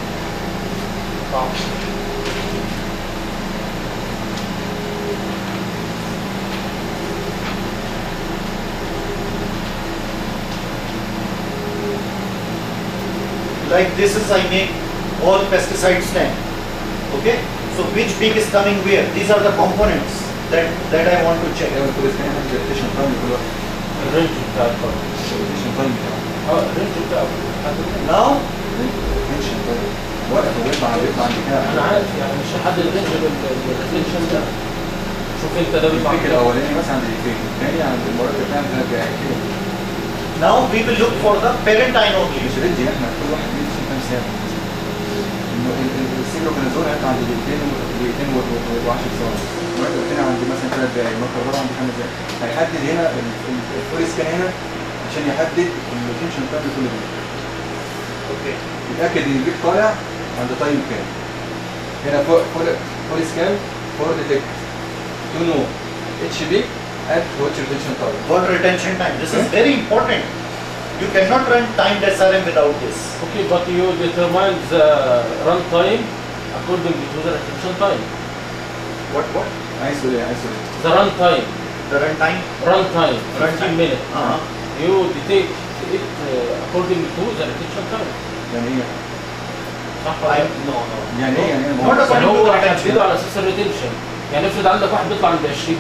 Like this is I make all pesticides 10. Okay? So which peak is coming where? These are the components that I want to check. ايوه كل سكيل عندك روتيشن تايم كل واحد. الرينج بتاع الفرق. روتيشن تايم بتاعه. الرينج بتاعه. Now روتيشن تايم. واقف وبيطلع عند كده. انا عارف يعني مش هحدد الرينج بالريتنشن ده. شوف انت ده بيطلع البيك الاولاني مثلا عند البيك الثاني عند المرات الثانيه 3 دقائق كده. we will look for the parent ion only. مش رينج احنا كل واحد ليه مثال انه السيكلوكونازول هيطلع عند دقيقتين و10 ثواني، المركب الثاني عند مثلا 3 دقايق، المركب الرابع عند 5 دقايق. هيحدد هنا الفول سكان هنا عشان يحدد الريتنشن تايم لكل بيت. اوكي. يتاكد ان البيت طالع عند تايم كام. هنا فول سكان فور ديتكت تو نو اتش بي at what retention time. What retention time? This is very important. You cannot run timed SRM without this. Okay, but you determine the run time according to the retention time. What? عايز تقول ايه؟ عايز تقول ايه؟ The run time. The run time? Run time. Run 15 time. minutes. You detect it according to the retention time. يعني ايه؟ صح ولا لا؟ No. يعني ايه؟ يعني ايه؟ Not according to هو the retention. هيحدده على اساس الريتنشن. يعني افرض عندك واحد بيطلع عند 20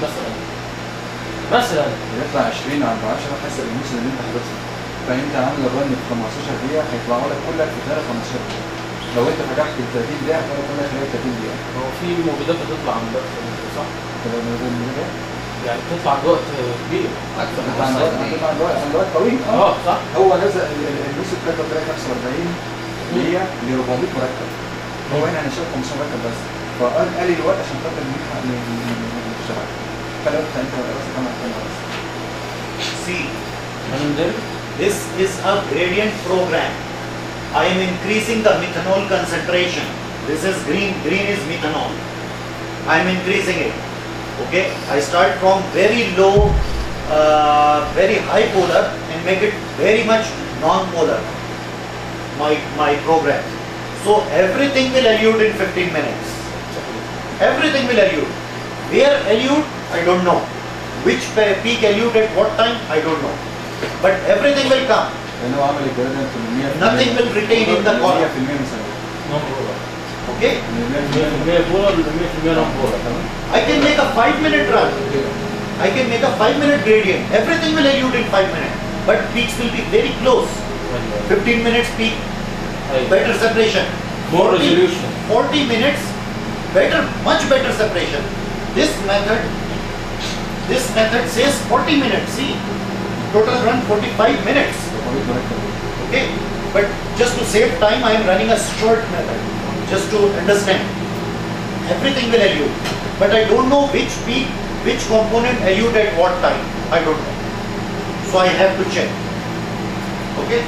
مثلا يطلع 20 عند 10 حسب الموسم اللي انت حاططها. فانت عامل الرن في 15 دقيقه هيطلعوا لك كلك في خلال 15 دقيقه. لو انت فتحت ال 30 دقيقه هتطلع كلك خلال 30 دقيقه. هو في مبيدات بتطلع عند وقت صح؟ تبقى من غير من غير يعني بتطلع عند وقت كبير اكثر من عند وقت طويل. صح؟ هو نزل الموسم ده 45 دقيقه ل 400 مركب. هو هنا انا شايف 15 مركب بس. فقال الوقت عشان خاطر نشتغل. فلو انت راسك عمل كده. See, من ده this is a gradient program. I am increasing the methanol concentration. This is green is methanol. I am increasing it. Okay, I start from very low, very high polar and make it very much non-polar. My program. So everything will elute in 15 minutes. Everything will elute. Where elute, I don't know. Which peak elute at what time, I don't know. But everything will come. لان هو عمل الجرادينت من 100% Nothing will retain in the column. 100% مثلا. نون بولر Okay? 100 بولر 100% نون بولر تمام؟ I can make a 5-minute run. I can make a 5-minute gradient. Everything will elute in 5 minutes. But peaks will be very close. 15 minutes peak, better separation. More resolution. 40 minutes, better, much better separation. This method says 40 minutes. See, total run 45 minutes. 400 مركب. Okay, but just to save time, I am running a short method, just to understand. Everything will elute, but I don't know which peak, which component elute at what time. I don't know. So I have to check. Okay.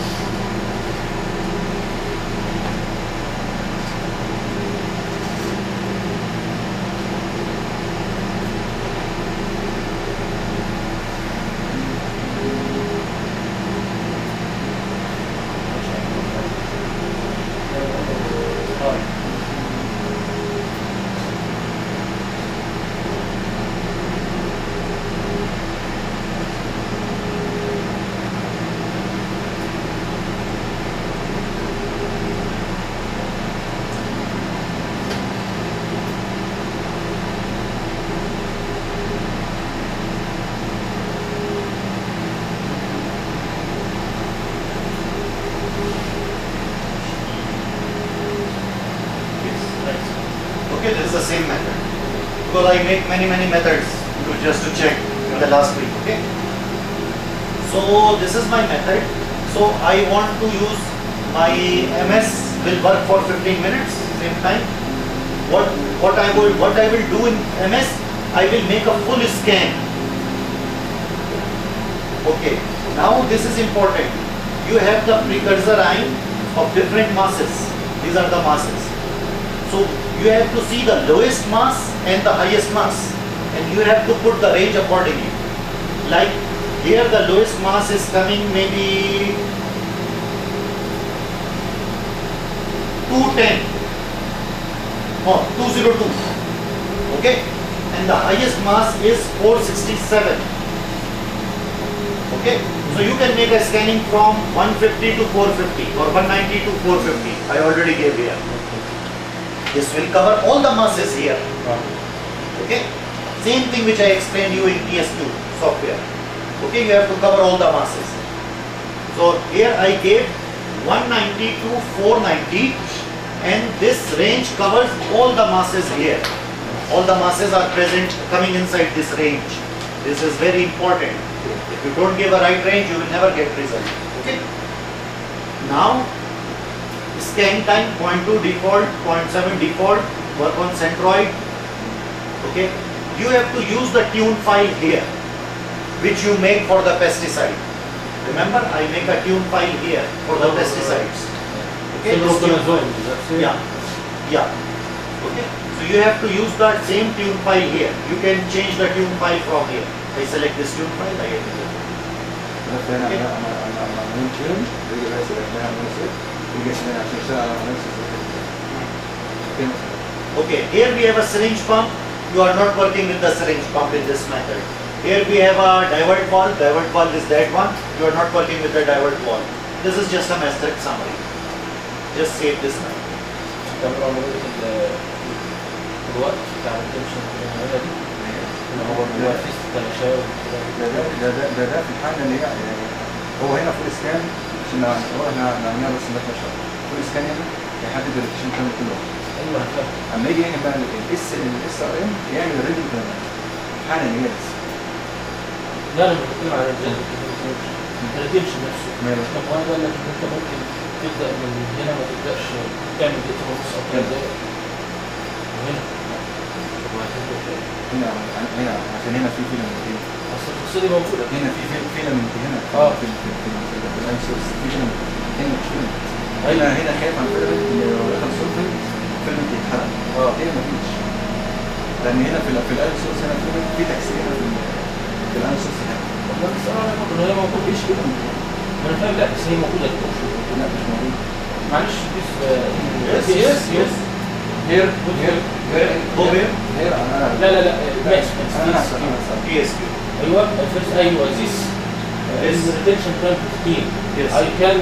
Okay, this is the same method. Because I make many methods just to check in the last week. Okay. So this is my method. So I want to use my MS will work for 15 minutes same time. What I will do in MS, I will make a full scan. Okay. Now this is important. You have the precursor ion of different masses. These are the masses. So you have to see the lowest mass and the highest mass, and you have to put the range accordingly. Like here the lowest mass is coming maybe 210 or 202. Okay, and the highest mass is 467. Okay, so you can make a scanning from 150 to 450 or 190 to 450. I already gave here. This will cover all the masses here. Okay, same thing which I explained you in PS2 software. Okay, you have to cover all the masses. So here I gave 190 to 490, and this range covers all the masses here. All the masses are present coming inside this range. This is very important. If you don't give a right range, you will never get result. Okay. Now scan time 0.2 default, 0.7 default, work on centroid. Okay, you have to use the tune file here, which you make for the pesticide. Remember, I make a tune file here for the pesticides. Okay, this tune file. Yeah. Okay, so you have to use the same tune file here. You can change the tune file from here. I select this tune file. I get it. Okay, here we have a syringe pump. You are not working with the syringe pump in this method. Here we have a divert valve. Divert valve is that one. You are not working with the divert valve. This is just a method summary. Just save this now. الوقت بتاع التنشن الهواء دي اللي هو بيوافق التلاشاوي ده في الحالة اللي هي هو هنا فول سكان عشان احنا عملناها بس ما شاء الله فول سكان هنا هيحدد الريتيشن كام كل واحد. ايوه انا فاهم. اما يجي هنا بقى الاس ار ام يعمل الريتنج الحالة اللي هي بس. لا انا بتكلم على الريتيشن نفسه. طب وانا بقول لك ان انت ممكن تبدا من هنا ما تبداش تعمل دقيقتين ونص او 3 دقايق. هنا عشان هنا في فيلامنتين اصل الفصيله موجوده هنا في فيلامنت هنا في الانسورس في فيلامنت هنا مش فيلامنت هنا خايف عن فيلامنت لو دخل سولفنت فيلامنت يتحرق هنا مفيش لان هنا في الانسورس هنا في تكسير هنا في الانسورس هنا والله بس انا فاكر ان هي موجوده مفيش فيلامنت انا فاهم لا بس هي موجوده لا مش موجوده معلش يس هير لا ماشي PSQ. ايوه الفيرست ايوه this retention time 15 I can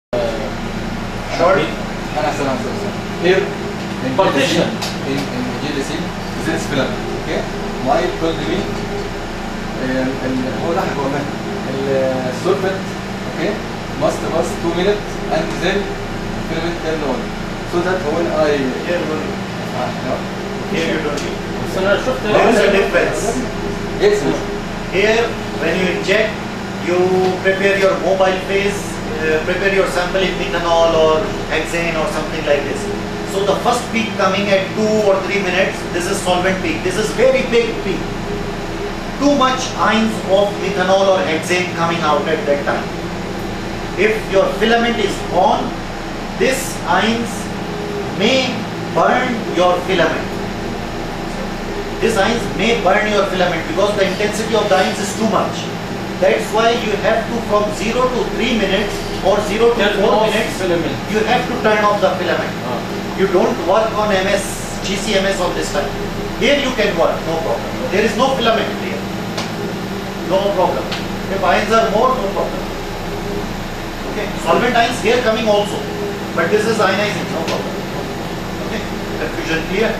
short انا احسن here partition in GDC this film okay my told me هو ده هو السولفنت okay must pass 2 minutes and then filament turn on so that when I here you don't need. بس انا شفت There is a difference. yes Here, when you inject, you prepare your mobile phase, prepare your sample in methanol or hexane or something like this. So the first peak coming at 2 or 3 minutes, this is solvent peak. This is very big peak. Too much ions of methanol or hexane coming out at that time. If your filament is on, this ions may burn your filament. These ions may burn your filament because the intensity of the ions is too much. That's why you have to from 0 to 3 minutes or 0 to 4 minutes, filament. you have to turn off the filament. You don't work on MS, GCMS of this type. Here you can work, no problem. There is no filament here. No problem. If ions are more, no problem. Okay, solvent ions here coming also. But this is ionizing, no problem. Okay, confusion clear?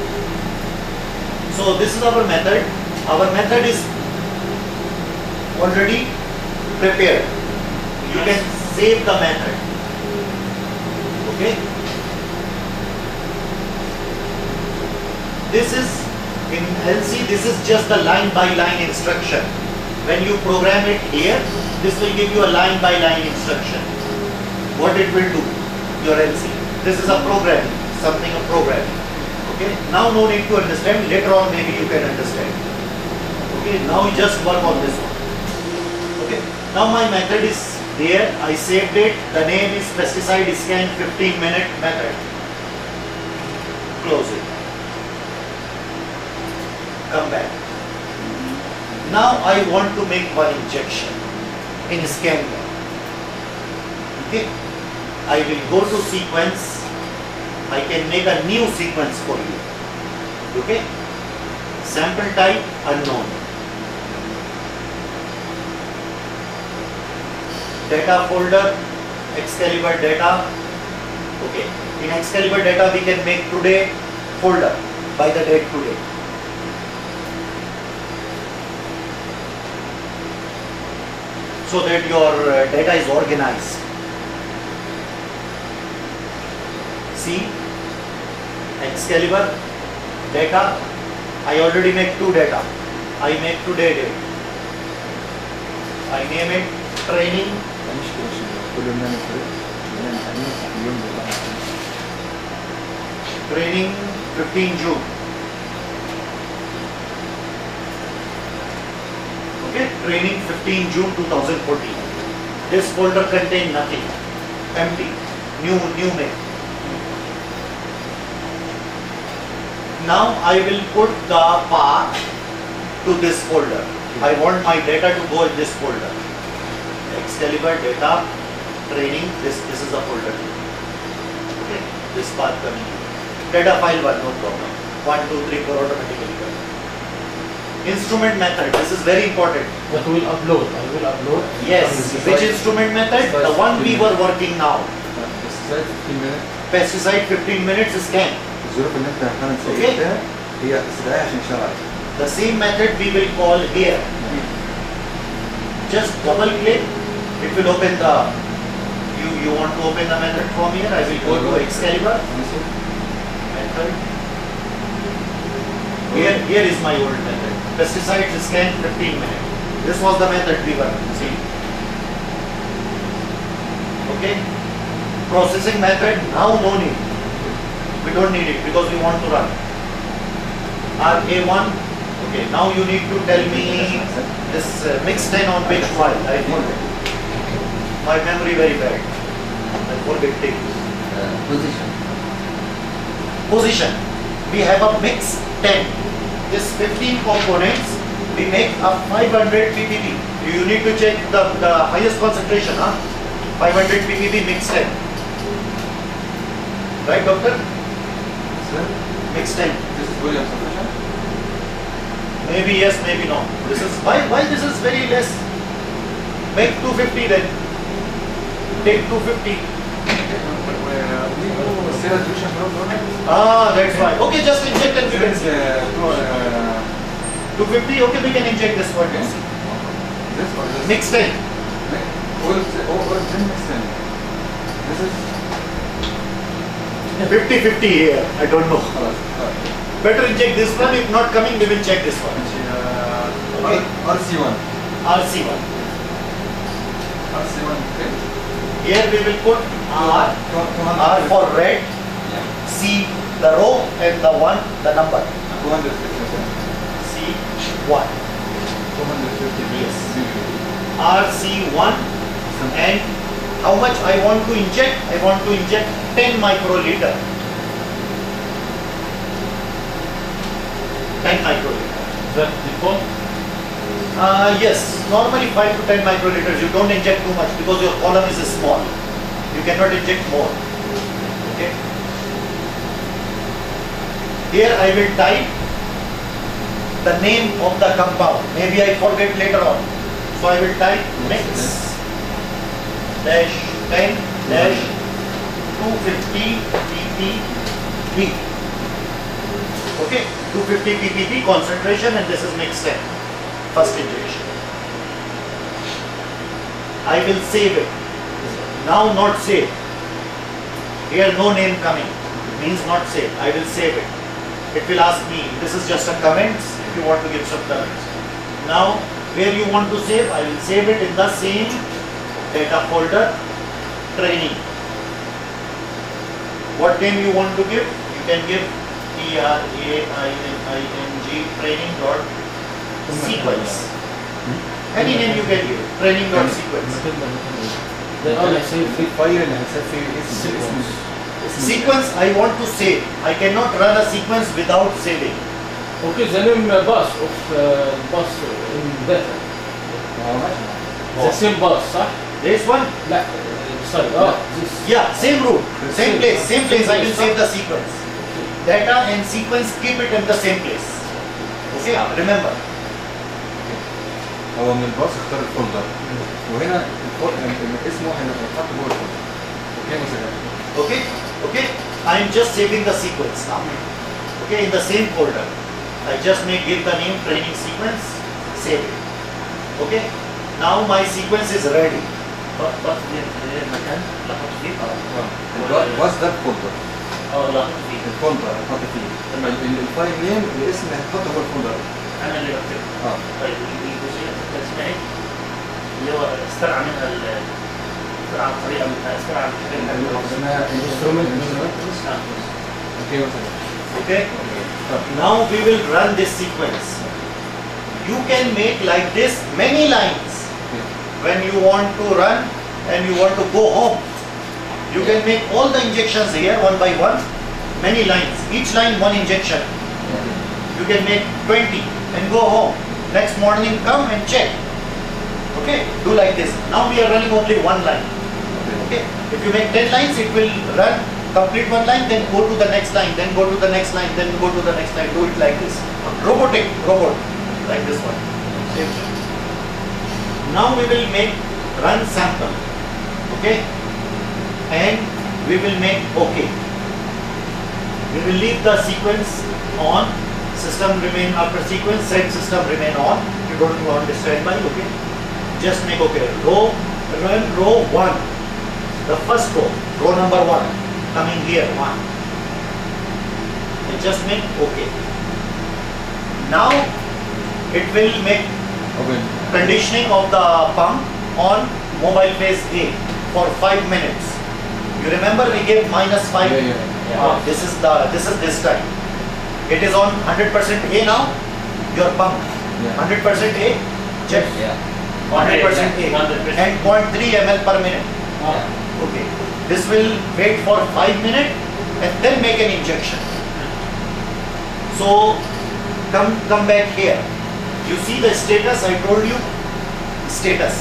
So this is our method. Our method is already prepared. You can save the method. Okay. This is in LC. This is just a line by line instruction. When you program it here, this will give you a line by line instruction. What it will do, your LC. This is a program, something a program. Okay. Now no need to understand. Later on maybe you can understand. Okay. Now you just work on this one. Okay. Now my method is there. I saved it. The name is pesticide scan 15-minute method. Close it. Come back. Now I want to make one injection in scan. Okay. I will go to sequence. I can make a new sequence for you. Okay. Sample type unknown. Data folder, Excalibur data. Okay. In Excalibur data we can make today folder by the date today. So that your data is organized. See, Excalibur data. I already make 2 data. I make today date. I name it training. مش كل ما نفرق training 15 June. Okay, training 15 June 2014. This folder contains nothing, empty, new mail. Now I will put the path to this folder. I want my data to go in this folder. Excalibur data training. This is a folder. Okay, this path coming. Data file 1, no problem. 1, 2, 3, 4 automatically come. Instrument method. This is very important. What will upload? I will upload. Yes. Which instrument method? The one we were working now. pesticide 15 minutes. Pesticide 15 minutes scan. الظروف اللي انت هتعمل Okay. فيها هي استدعاء عشان يشتغل عليها. The same method we will call here. Just double click. It will open the. You want to open the method from here? I will go to Excalibur. Method. Here is my old method. Pesticide scan 15 minutes. This was the method we were seeing. Okay. Processing method now no need. We don't need it because we want to run. RA1. Okay. Now you need to tell me this mix 10 on which file. I forget. My memory very bad. I forget things. Position. Position. We have a mix 10. This 15 components, we make a 500 ppb. You need to check the highest concentration, huh? 500 ppb mix 10. Right, doctor? Sir, Mix 10. this is volume sufficient. Maybe yes, maybe no. This is why this is very less. Make 250 then. Take 250. We do serial solution from Ah, that's why. Okay, just inject and we can see. 250. Okay, we can inject this one. this or this? Mix 10. All 10 mix 10. This is 50-50 here. I don't know. خلاص. Better inject this one. If not coming, we will check this one. Okay. RC1. RC1. RC1. Okay. Here we will put R. R for red. Yeah. C the row and the 1 the number. 250. C1. 250. Yes. RC1 and how much I want to inject? I want to inject 10 microliter. 10 microliter. That default. Yes, normally 5 to 10 microliters. You don't inject too much because your column is small. You cannot inject more. Okay. Here I will type the name of the compound. Maybe I forget later on. So I will type mix dash 10 dash 250 ppb. Okay, 250 ppb concentration and this is mix 10. First injection. I will save it. Now not save. Here no name coming. It means not save. I will save it. It will ask me, this is just a comments if you want to give some comments. Now where you want to save, I will save it in the same data folder training. What name you want to give? You can give training training dot sequence. Any name you can give. Training dot sequence. Then all I say في الفايل اللي هنسيب فيه اسم Sequence I want to save. I cannot run a sequence without saving. Okay, the name bus of bus in data. The same bus, صح؟ This one? لا sorry, this. Yeah, same route, same place. I will save the sequence. Data and sequence, keep it in the same place. Okay, remember. هو من الباص اختار الفولدر وهنا اسمه هنحط جوه الفولدر. اوكي مثلا. Okay. I am just saving the sequence now. Okay, in the same folder. I just may give the name training sequence, save it. Okay. Now my sequence is ready. بس المكان اللي احط فيه الباص ده الفولدر. اللي احط فيه الفولدر هنحط فيه. اما الفايل نيم الاسم اللي هنحطه جوه الفولدر. انا اللي بكتبه. طيب الجزئيه اسمها ايه؟ اللي هو استرعى منها استرعى الطريقه منها استرعى اسمها instrument اوكي مثلا. Okay. Now we will run this sequence. You can make like this many lines. When you want to run and you want to go home, you can make all the injections here one by one, many lines. Each line one injection. You can make 20 and go home. Next morning come and check. Okay, do like this. Now we are running only one line. Okay, if you make 10 lines, it will run, complete one line, then go to the next line, then go to the next line, then go to the next line. Do it like this. Robot, like this one. Same thing. Now we will make run sample. Okay, and we will make OK. We will leave the sequence on. System remain after sequence, set system remain on. You don't want to standby, okay? Just make OK. Run row 1. The first row number 1, coming here 1. And just make OK. Now it will make conditioning of the pump on mobile phase A for 5 minutes. You remember we gave -5. This is this time. It is on 100% A now. Your pump 100% A. Check. 100% A and 0.3 ml per minute. Okay. This will wait for 5 minutes and then make an injection. So come back here. You see the status, I told you, status.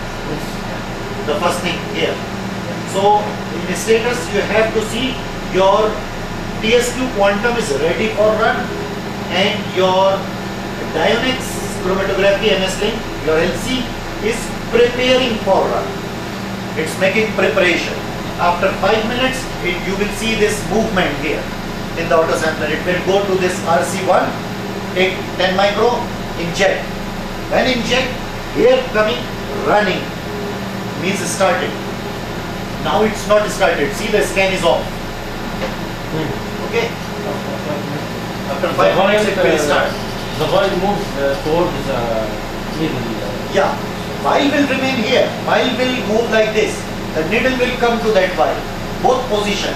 The first thing here. So in the status you have to see your TSQ quantum is ready for run and your Dionix chromatography MS link, your LC is preparing for run. It's making preparation. After 5 minutes, you will see this movement here in the autosampler. It will go to this RC1, take 10 micro, inject. When inject, here coming running means started. Now it's not started. See, the scan is off. Okay. After 5 minutes, it will start. The vial moves towards the needle. Yeah. Vial will remain here. Vial will move like this. The needle will come to that vial. Both position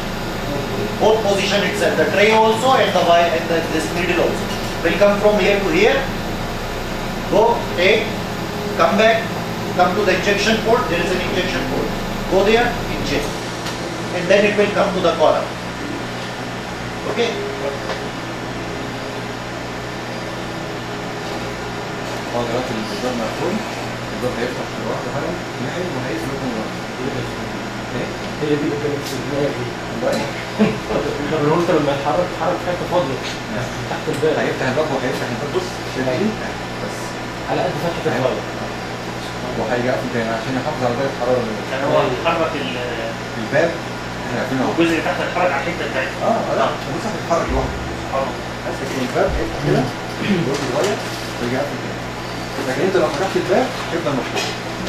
itself. The tray also and the vial and this needle also will come from here to here. Go, take, come back, come to the injection port. There is an injection port. Go there, inject, and then it will come to the column. Okay. هو دلوقتي الجدار مقفول، الجدار هيفتح لوحده حالا ناحية وهيقفل لكم لوحده. هي دي اللي كانت في دماغي. والله لما قلت لما يتحرك في حته فاضيه تحت الباب. هيفتح الباب وهيفتح الباب. بص شايفين؟ بس على قد فتحه الفاضيه. وهيجي يقفل تاني عشان يحافظ على درجة الحرارة. يعني هو يحرك الباب احنا عارفين اهو. الجزء اللي تحت هيتحرك على الحته بتاعتها. لا بص هيتحرك لوحده. بس الباب هيفتح كده جزء صغير ويجي يقفل تاني. لكن انت لو فتحت الباب هيفضل مفتوح.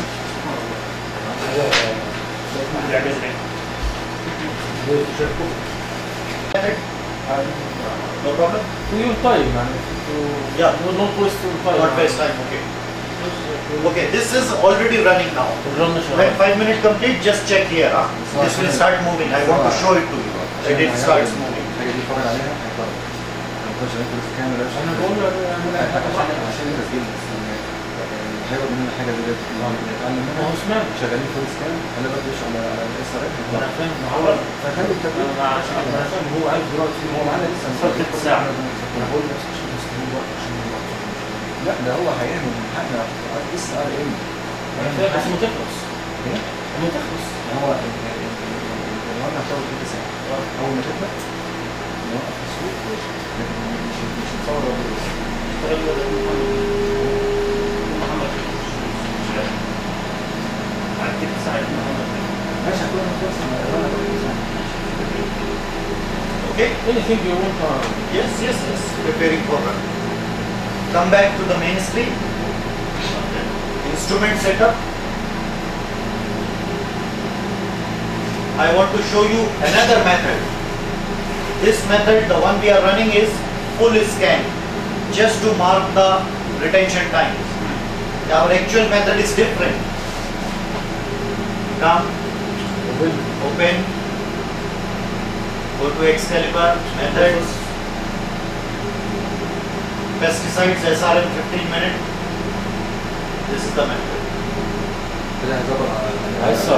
No problem? To your time, man. Yeah. Not waste your time. Not waste time, okay. Okay, this is already running now. Run the When 5 minutes complete, just check here. This will start moving. I want to show it to you. That it starts moving. الحاجة دي اتفرج عليها هيطلع. هنخش نقفل الكاميرا انا بقول لك عشان التسجيل بس. هياخد مننا حاجة زي كده نتعلم ما منها. هو سمعت. شغالين فول سكان خلي بالك مش على الاس ار انا فاهم فخلي التسجيل انا فاهم هو عايز دلوقتي هو معانا لسه ثلث ساعة. انا بقول بس عشان نستنى وقت عشان لا ده هو هيعمل من حقنا اس ار ام انا فاهم بس ما تخلص ايه؟ ما تخلص هو النهارده هتقعد 3 ساعات اول ما تبدا نوقف الصوت لكن مش هتصور ماشي هتكون خلص Okay? anything you want Yes. Preparing for run. Come back to the main screen. Instrument setup. I want to show you another method. This method, the one we are running, is full scan, just to mark the retention times. Our actual method is different. Come, open, Go to Excalibur, methods, pesticides, SRM 15 minute. This is the method. كده هيظبط على لسه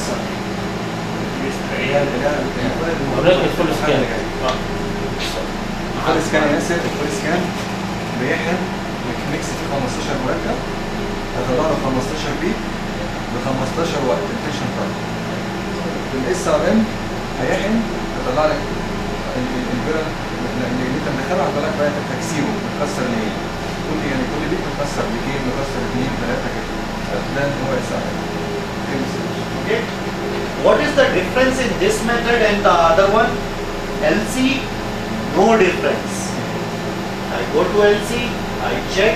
فول سكان. الفول سكان يا ياسر، الفول سكان بيحن ميكس فيه 15 مركب، هيطلع له 15 بيت ب 15 وقت انفكشن تايم. بالاس ار ام هيحن هيطلع لك الفيرا اللي انت مدخلها، هيطلع لك بقى تكسيره متكسر لايه؟ كل بيت متكسر بكين، متكسر 2 3 كده. ده هو اس ار ام. Okay. What is the difference in this method and the other one? LC, no difference. I go to LC, I check,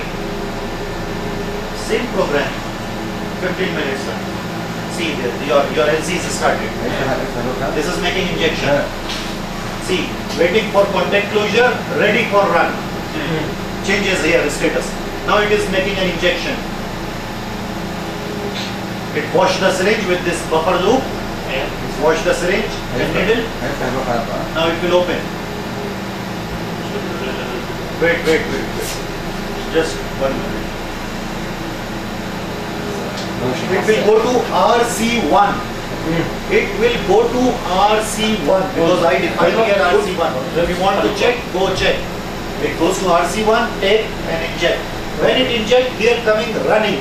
same program, 15 minutes done. See, your LC is started. This is making injection. See, waiting for contact closure, ready for run. Changes here status. Now it is making an injection. It washed the syringe with this buffer loop. Wash the syringe and needle. Now it will open. Wait. Just 1 minute. It will go to RC1. It will go to RC1 because I defined here RC1. If you want to check, go check. It goes to RC1, take and inject. When it inject, here coming running.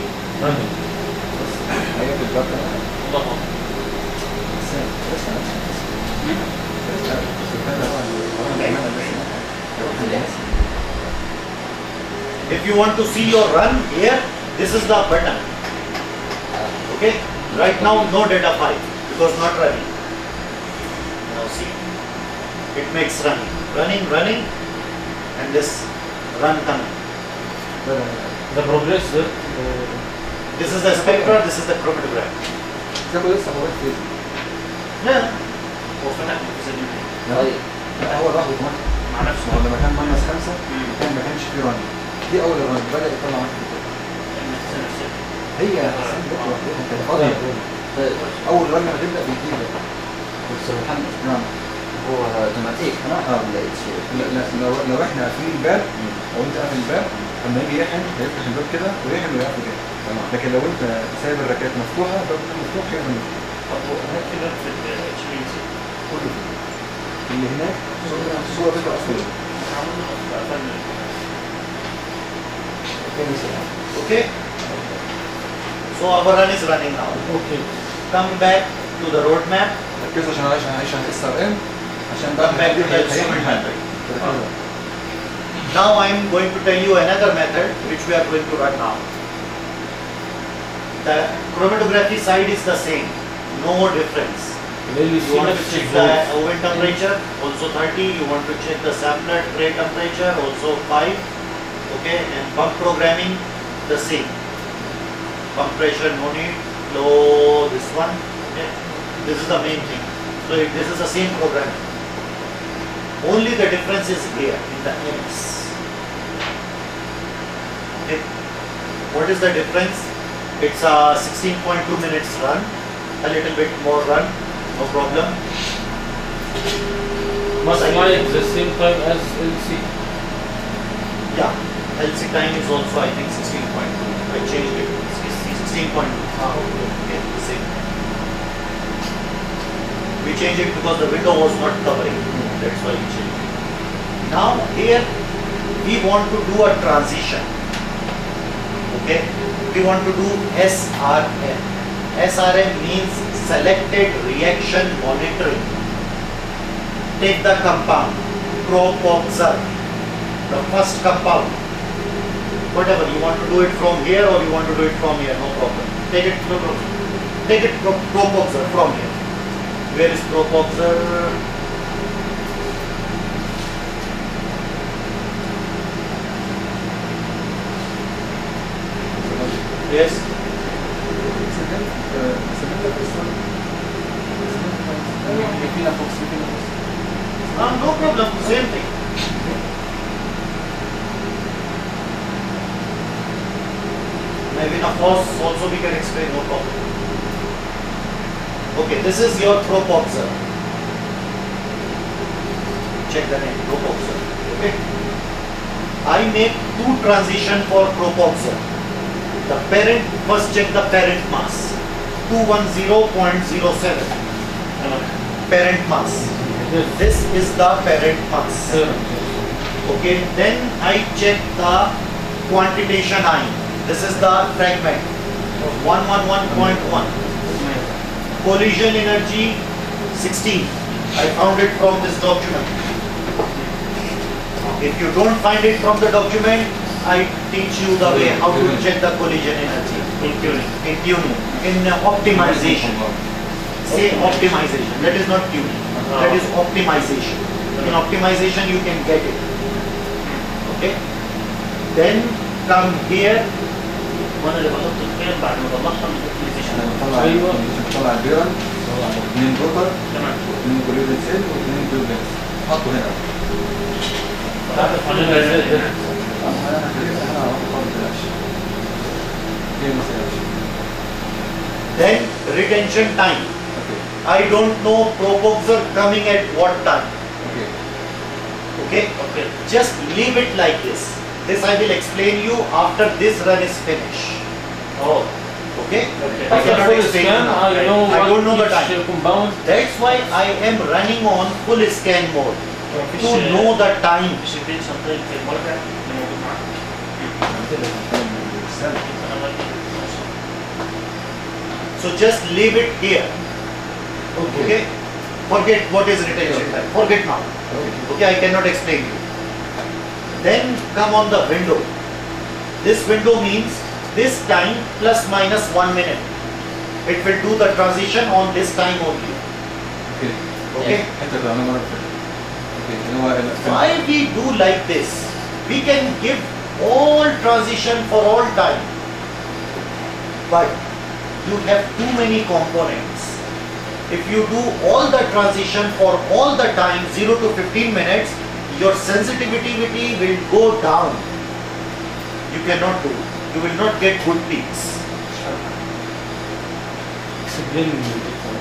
If you want to see your run here, this is the button. Okay, right now no data file because not running. Now see, it makes running, and this run coming. The progress This is the spectra, this is the chromatograph. ده لسه موجود فيه. Yeah. هو فتح النفس دي لا هو لوحده اوتوماتيك مع نفسه. هو لما كان ماينس 5 ما كانش فيه رن. دي اول رن بدا يطلع معاك هي كانت فاضيه. اول رن لما تبدا بيجيب بس محمد نعم هو اوتوماتيك لو احنا قافلين الباب او انت قافل الباب لما يجي يحن هيفتح الباب كده ويحن ويقفل كده. لكن لو انت سايب الركات مفتوحه الباب مفتوح يعمل طب هناك كده في الاتش بي سي كله اللي هناك الصوره بتبقى اصلا Okay. So our run is running now. Okay. Come back to the roadmap. ركزوا عشان هعيش على الاس ار ام عشان Come back to the instrument method. Now I am going to tell you another method which we are going to run now. The chromatography side is the same, no difference. You want to check the oven temperature, also 30. You want to check the sampler tray temperature, also 5. Okay, and pump programming, the same. Pump pressure, no need. Flow, this one. Okay, this is the main thing. So this is the same program. Only the difference is here in the MS. Okay, what is the difference? It's a 16.2 minutes run, a little bit more run, no problem. Must like the same time as LC. Yeah, LC time is also I think 16.2. I changed it. 16.2. Okay, the same. We changed it because the window was not covering. That's why we changed it. Now here we want to do a transition. Okay, we want to do SRM. SRM means selected reaction monitoring. Take the compound, propoxer, the first compound. Whatever, you want to do it from here or you want to do it from here, no problem. Take it propoxer from here. Where is propoxer? Yes. No problem, same thing. Maybe in a force also we can explain, no problem. Okay, this is your propoxer. check the name, propoxer. Okay. I make two transition for propoxer. The parent, first check the parent mass, 210.07. Parent mass. This is the parent mass. Okay, then I check the quantitation ion. This is the fragment, 111.1. Collision energy 16. I found it from this document. If you don't find it from the document, I teach you the way how to check the collision energy. In tuning. In tuning, in optimization. Say optimization. That is not tuning. That is optimization. In optimization, you can get it. Okay. Then come here. وانا اللي بحط القيم بعد ما اطلعها من الاوبتمايزيشن. ايوه بطلع البيرن، اثنين روتر، تمام. واثنين كوليدن سيل، واثنين بيوبنس. حطوا هنا. تعرف عن البيانات. انا هخليك انا اروح خالص بلاش. ايه مثلا؟ Then retention time. اوكي. I don't know propoxer coming at what time. اوكي. Okay. اوكي. Just leave it like this. This I will explain you after this run is finished. Oh. Okay. Okay. I cannot full explain scan, now. I know I don't know the what time. each compound. That's why I am running on full scan mode to know the time. مش البيت شنطين في المرجع اللي موجود معاك. انا ماشي. So just leave it here. Okay. Forget what is retention time. Forget now. Okay, I cannot explain you. Then come on the window. This window means this time plus minus 1 minute. It will do the transition on this time only. اوكي. Okay. حتى لو انا مره اوكي هو Why we do like this? We can give all transition for all time. But you have too many components. If you do all the transition for all the time 0 to 15 minutes, your sensitivity will go down. You cannot do it. You will not get good peaks. Explain me.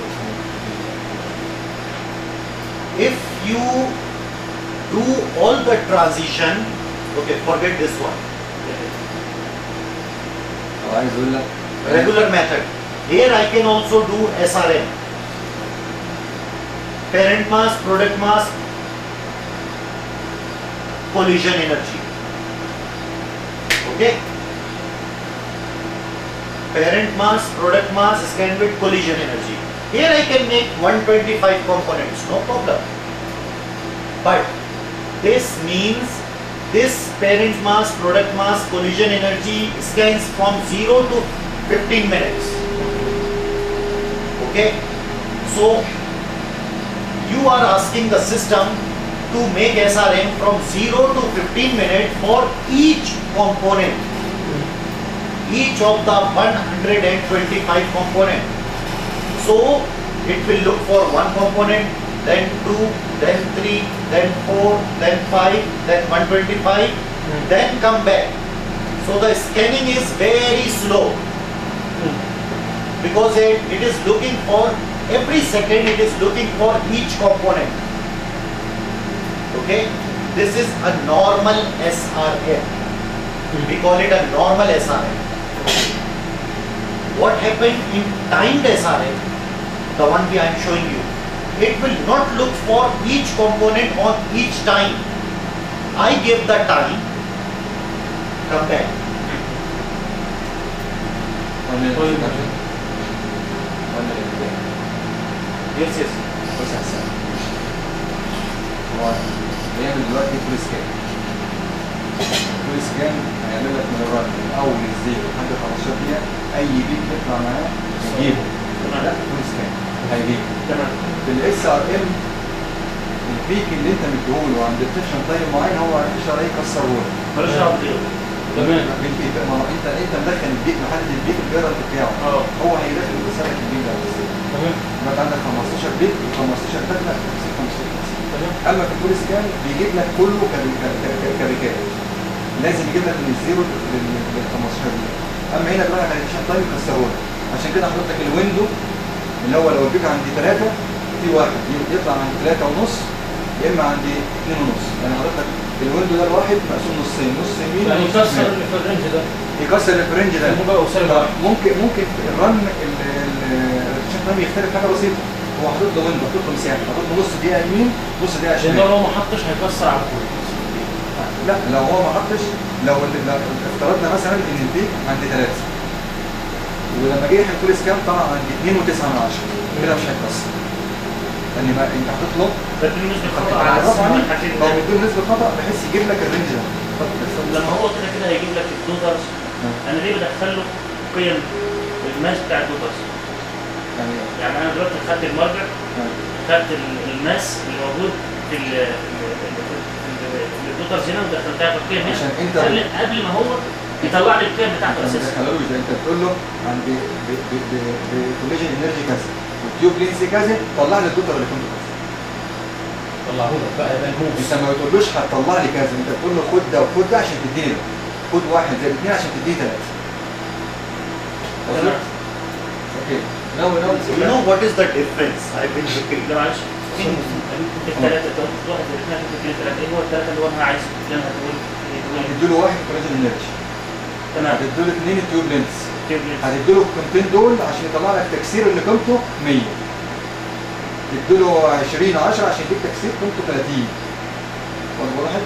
If you do all the transition, okay, forget this one. هو عايز يقول لك Regular method. Here I can also do SRM. Parent mass, product mass, collision energy. Okay? Parent mass, product mass, scanned with collision energy. Here I can make 125 components, no problem. But this means this parent mass, product mass, collision energy scans from 0 to 15 minutes. Okay? So, you are asking the system to make SRM from 0 to 15 minutes for each component. Each of the 125 component. So, it will look for one component, then 2, then 3, then 4, then 5, then 125, then come back. So the scanning is very slow because it is looking for every second, it is looking for each component. Okay, this is a normal SRM. We call it a normal SRM. What happened in timed SRM, the one I am showing you, it will not look for each component on each time. I give the time, come back. 1 minute. 1 minute. Yes, yes. بص يا حسام هو بيعمل دلوقتي فول سكان. فول سكان هيعمل لك من الرن من اول الزيرو لحد 15 دقيقه اي بيك يطلع معاه يجيبه. لا فول سكان هيجيبه. تمام. في الاس ار ام البيك اللي انت مديهوله عند الديتكشن تايم معين هو مش هيقدر يكسره لك. مالوش دعوه بديله. تمام. بالبيك ما هو انت مدخل البيك محدد البيك الجرد بتاعه. هو هيدخل يكسر لك البيك ده بس. تمام. يبقى انت عندك 15 بيت و15 دخله 15. تمام. اما في الفول سكان بيجيب لك كله كبيكات. لازم يجيب لك من الزيرو لل 15 بيت. اما هنا بقى عشان تايم يكسره لك. عشان كده حضرتك الويندو اللي هو لو البيك عند 3 في واحد يطلع عند 3 ونص يا اما عندي 2 ونص. يعني حضرتك الويندو ده الواحد مقسوم نصين، نص يمين يعني ونص يكسر شمال. اللي في الرينج ده يكسر الفرنج ده. موجب او سالب واحد. ممكن الرن الريتنشن تايم يختلف حاجه بسيطه. هو حاطط له ويندو، حاطط له مساحه، حاطط له نص دقيقه يمين، نص دقيقه عشان شمال. ده لو ما حطش هيكسر على طول. لا لو هو ما حطش، لو افترضنا مثلا ان البيك عند 3 ولما جه يحط لي سكان طلع عند 2.9 كده مش هيتكسر. لان ما انت حاطط له بدي نسبة خطأ على أساس برافو إن عليك. الحاجتين هو ده. بيديله نسبه خطا بحيث يجيب لك الرينج ده. لما هو كده كده هيجيب لك الدوترز، أنا ليه بدخل له قيم الماس بتاع الدوترز؟ يعني أنا دلوقتي خدت المرجع، خدت الماس اللي موجود في الدوترز هنا ودخلتها في القيم هنا عشان انت قبل ما هو يطلع لي القيم بتاعته أساسا. انت بتقول له عند بكوليجن انرجي كذا والتيوب لينس كذا، طلع لي الدوتر اللي كنت كذا. طلعه لك بقى يبقى الموس. انت ما بتقولوش هتطلع لي كذا، انت بتقول له خد ده وخد ده عشان تديني ده، خد 1 زائد 2 عشان تديني 3. اوكي. You know what is the difference? I've been looking. لا معلش الثلاثة تاخد واحد زائد اثنين هتاخد اثنين ثلاثة. ايه هو الثلاثة اللي هو أنا عايزه اللي أنا هتقول؟ هتديله 1 كوليجن انرجي، تمام. هتديله 2 التيوب لينس، كيف ليه؟ هتديله القيمتين دول عشان يطلع لك تكسير اللي قيمته 100. تديله 20 10 عشان يديك تكسير قيمته 30. وضحت؟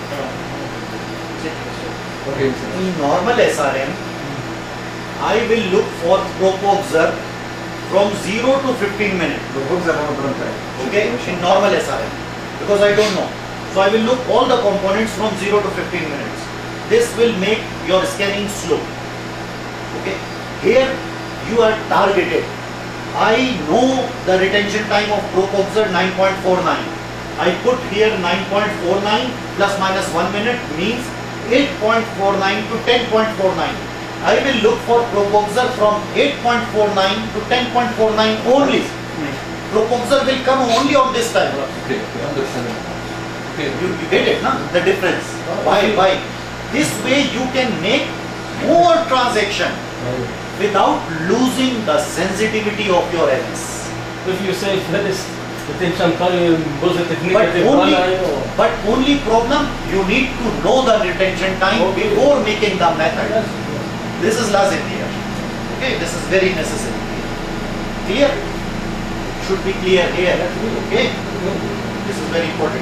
اوكي. In normal SRM, I will look for probe observer from 0 to 15 minutes. Okay, in normal SRM, because I don't know. So I will look all the components from 0 to 15 minutes. This will make your scanning slow. Okay, here you are targeted. I know the retention time of probe observer 9.49. I put here 9.49 plus minus 1 minute means 8.49 to 10.49. I will look for probe observer from 8.49 to 10.49 only. Probe observer will come only on this time. Okay, understand. Okay. You get it, no? The difference. Why? This way you can make more transaction without losing the sensitivity of your MS. If you say first retention time positive But negative only problem, you need to know the retention time before making the method. This is lazim here. Okay, this is very necessary. Clear? Should be clear here. Okay, this is very important.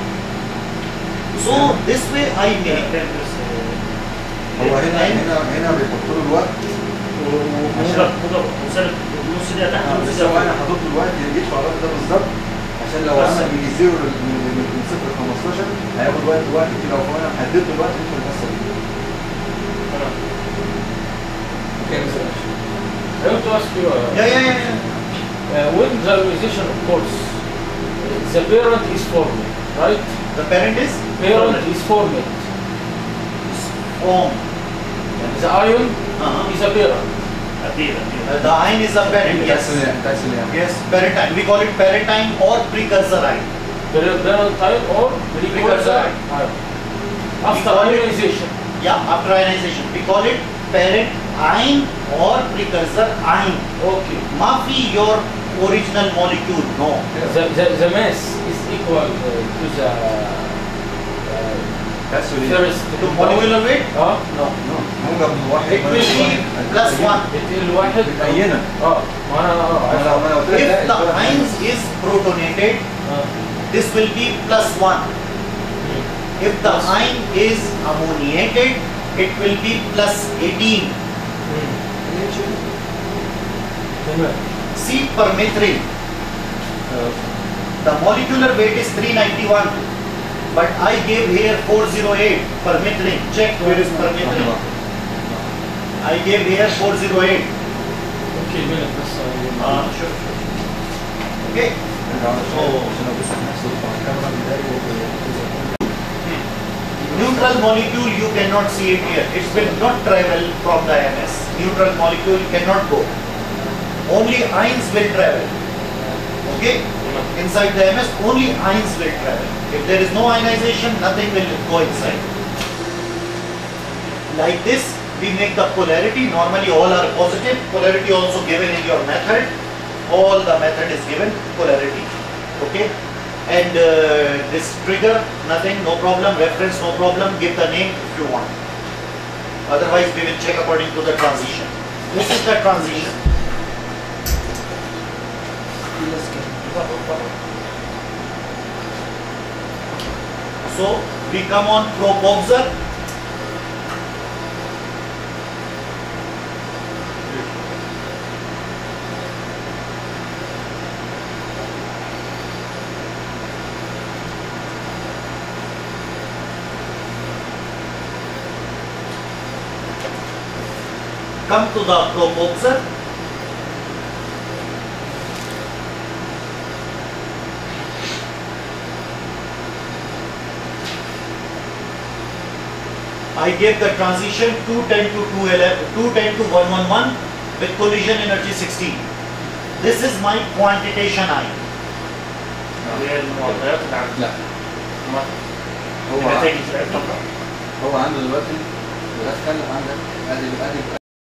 So this way I make. هو هنا بيحط له الوقت وسالب نص دقيقة تحت ونص بس هو دقيقة انا حاطط له الوقت اللي يدفع الوقت ده بالظبط، عشان لو بس. عمل من 0 من 0 ل 15 هياخد وقت كتير. لو انا محدد له الوقت يدخل يحصل بيه. تمام. Okay, Mr. Ash. I want to ask you, when the organization of course, the parent is formed, right? The parent is Parent is formed. form. The ion Uh-huh. is a parent. أكيد. The ion is a parent. Yes. Yes, parentine. We call it parentine or precursor ion. Parent ion or precursor ion. After call it- ionization. Yeah, after ionization. We call it parent ion or precursor ion. Okay. Mafi your original molecule. No. The mass is equal to the first. To molecular weight? اه No. موجب من 1 It will be plus 1. بتقل واحد. متأينة. ما انا ما انا قلت لك If لا، the ions is protonated, this will be plus 1. If the ion is ammoniated, it will be plus 18. تمام. See permethrin. The molecular weight is 391, but I gave here 408 permethrin. Check where is permethrin. I gave here 408. اوكي minute بس. Sure. Okay. Neutral molecule, you cannot see it here. It will not travel from the MS. Neutral molecule cannot go. Only ions will travel. Okay? Inside the MS, only ions will travel. If there is no ionization, nothing will go inside. Like this, we make the polarity. Normally all are positive. Polarity also given in your method. All the method is given polarity. Okay? And this trigger, nothing, no problem. Reference, no problem. Give the name if you want. Otherwise, we will check according to the transition. This is the transition. So we come on propulsor. Come to the propulsor. I gave the transition 210 to 210 to 111 with collision energy 16. This is my quantitation I. اللي هي المعطيات اللي عندك. لا النتائج بتاعتها. هو عنده دلوقتي مدخل عندك ادي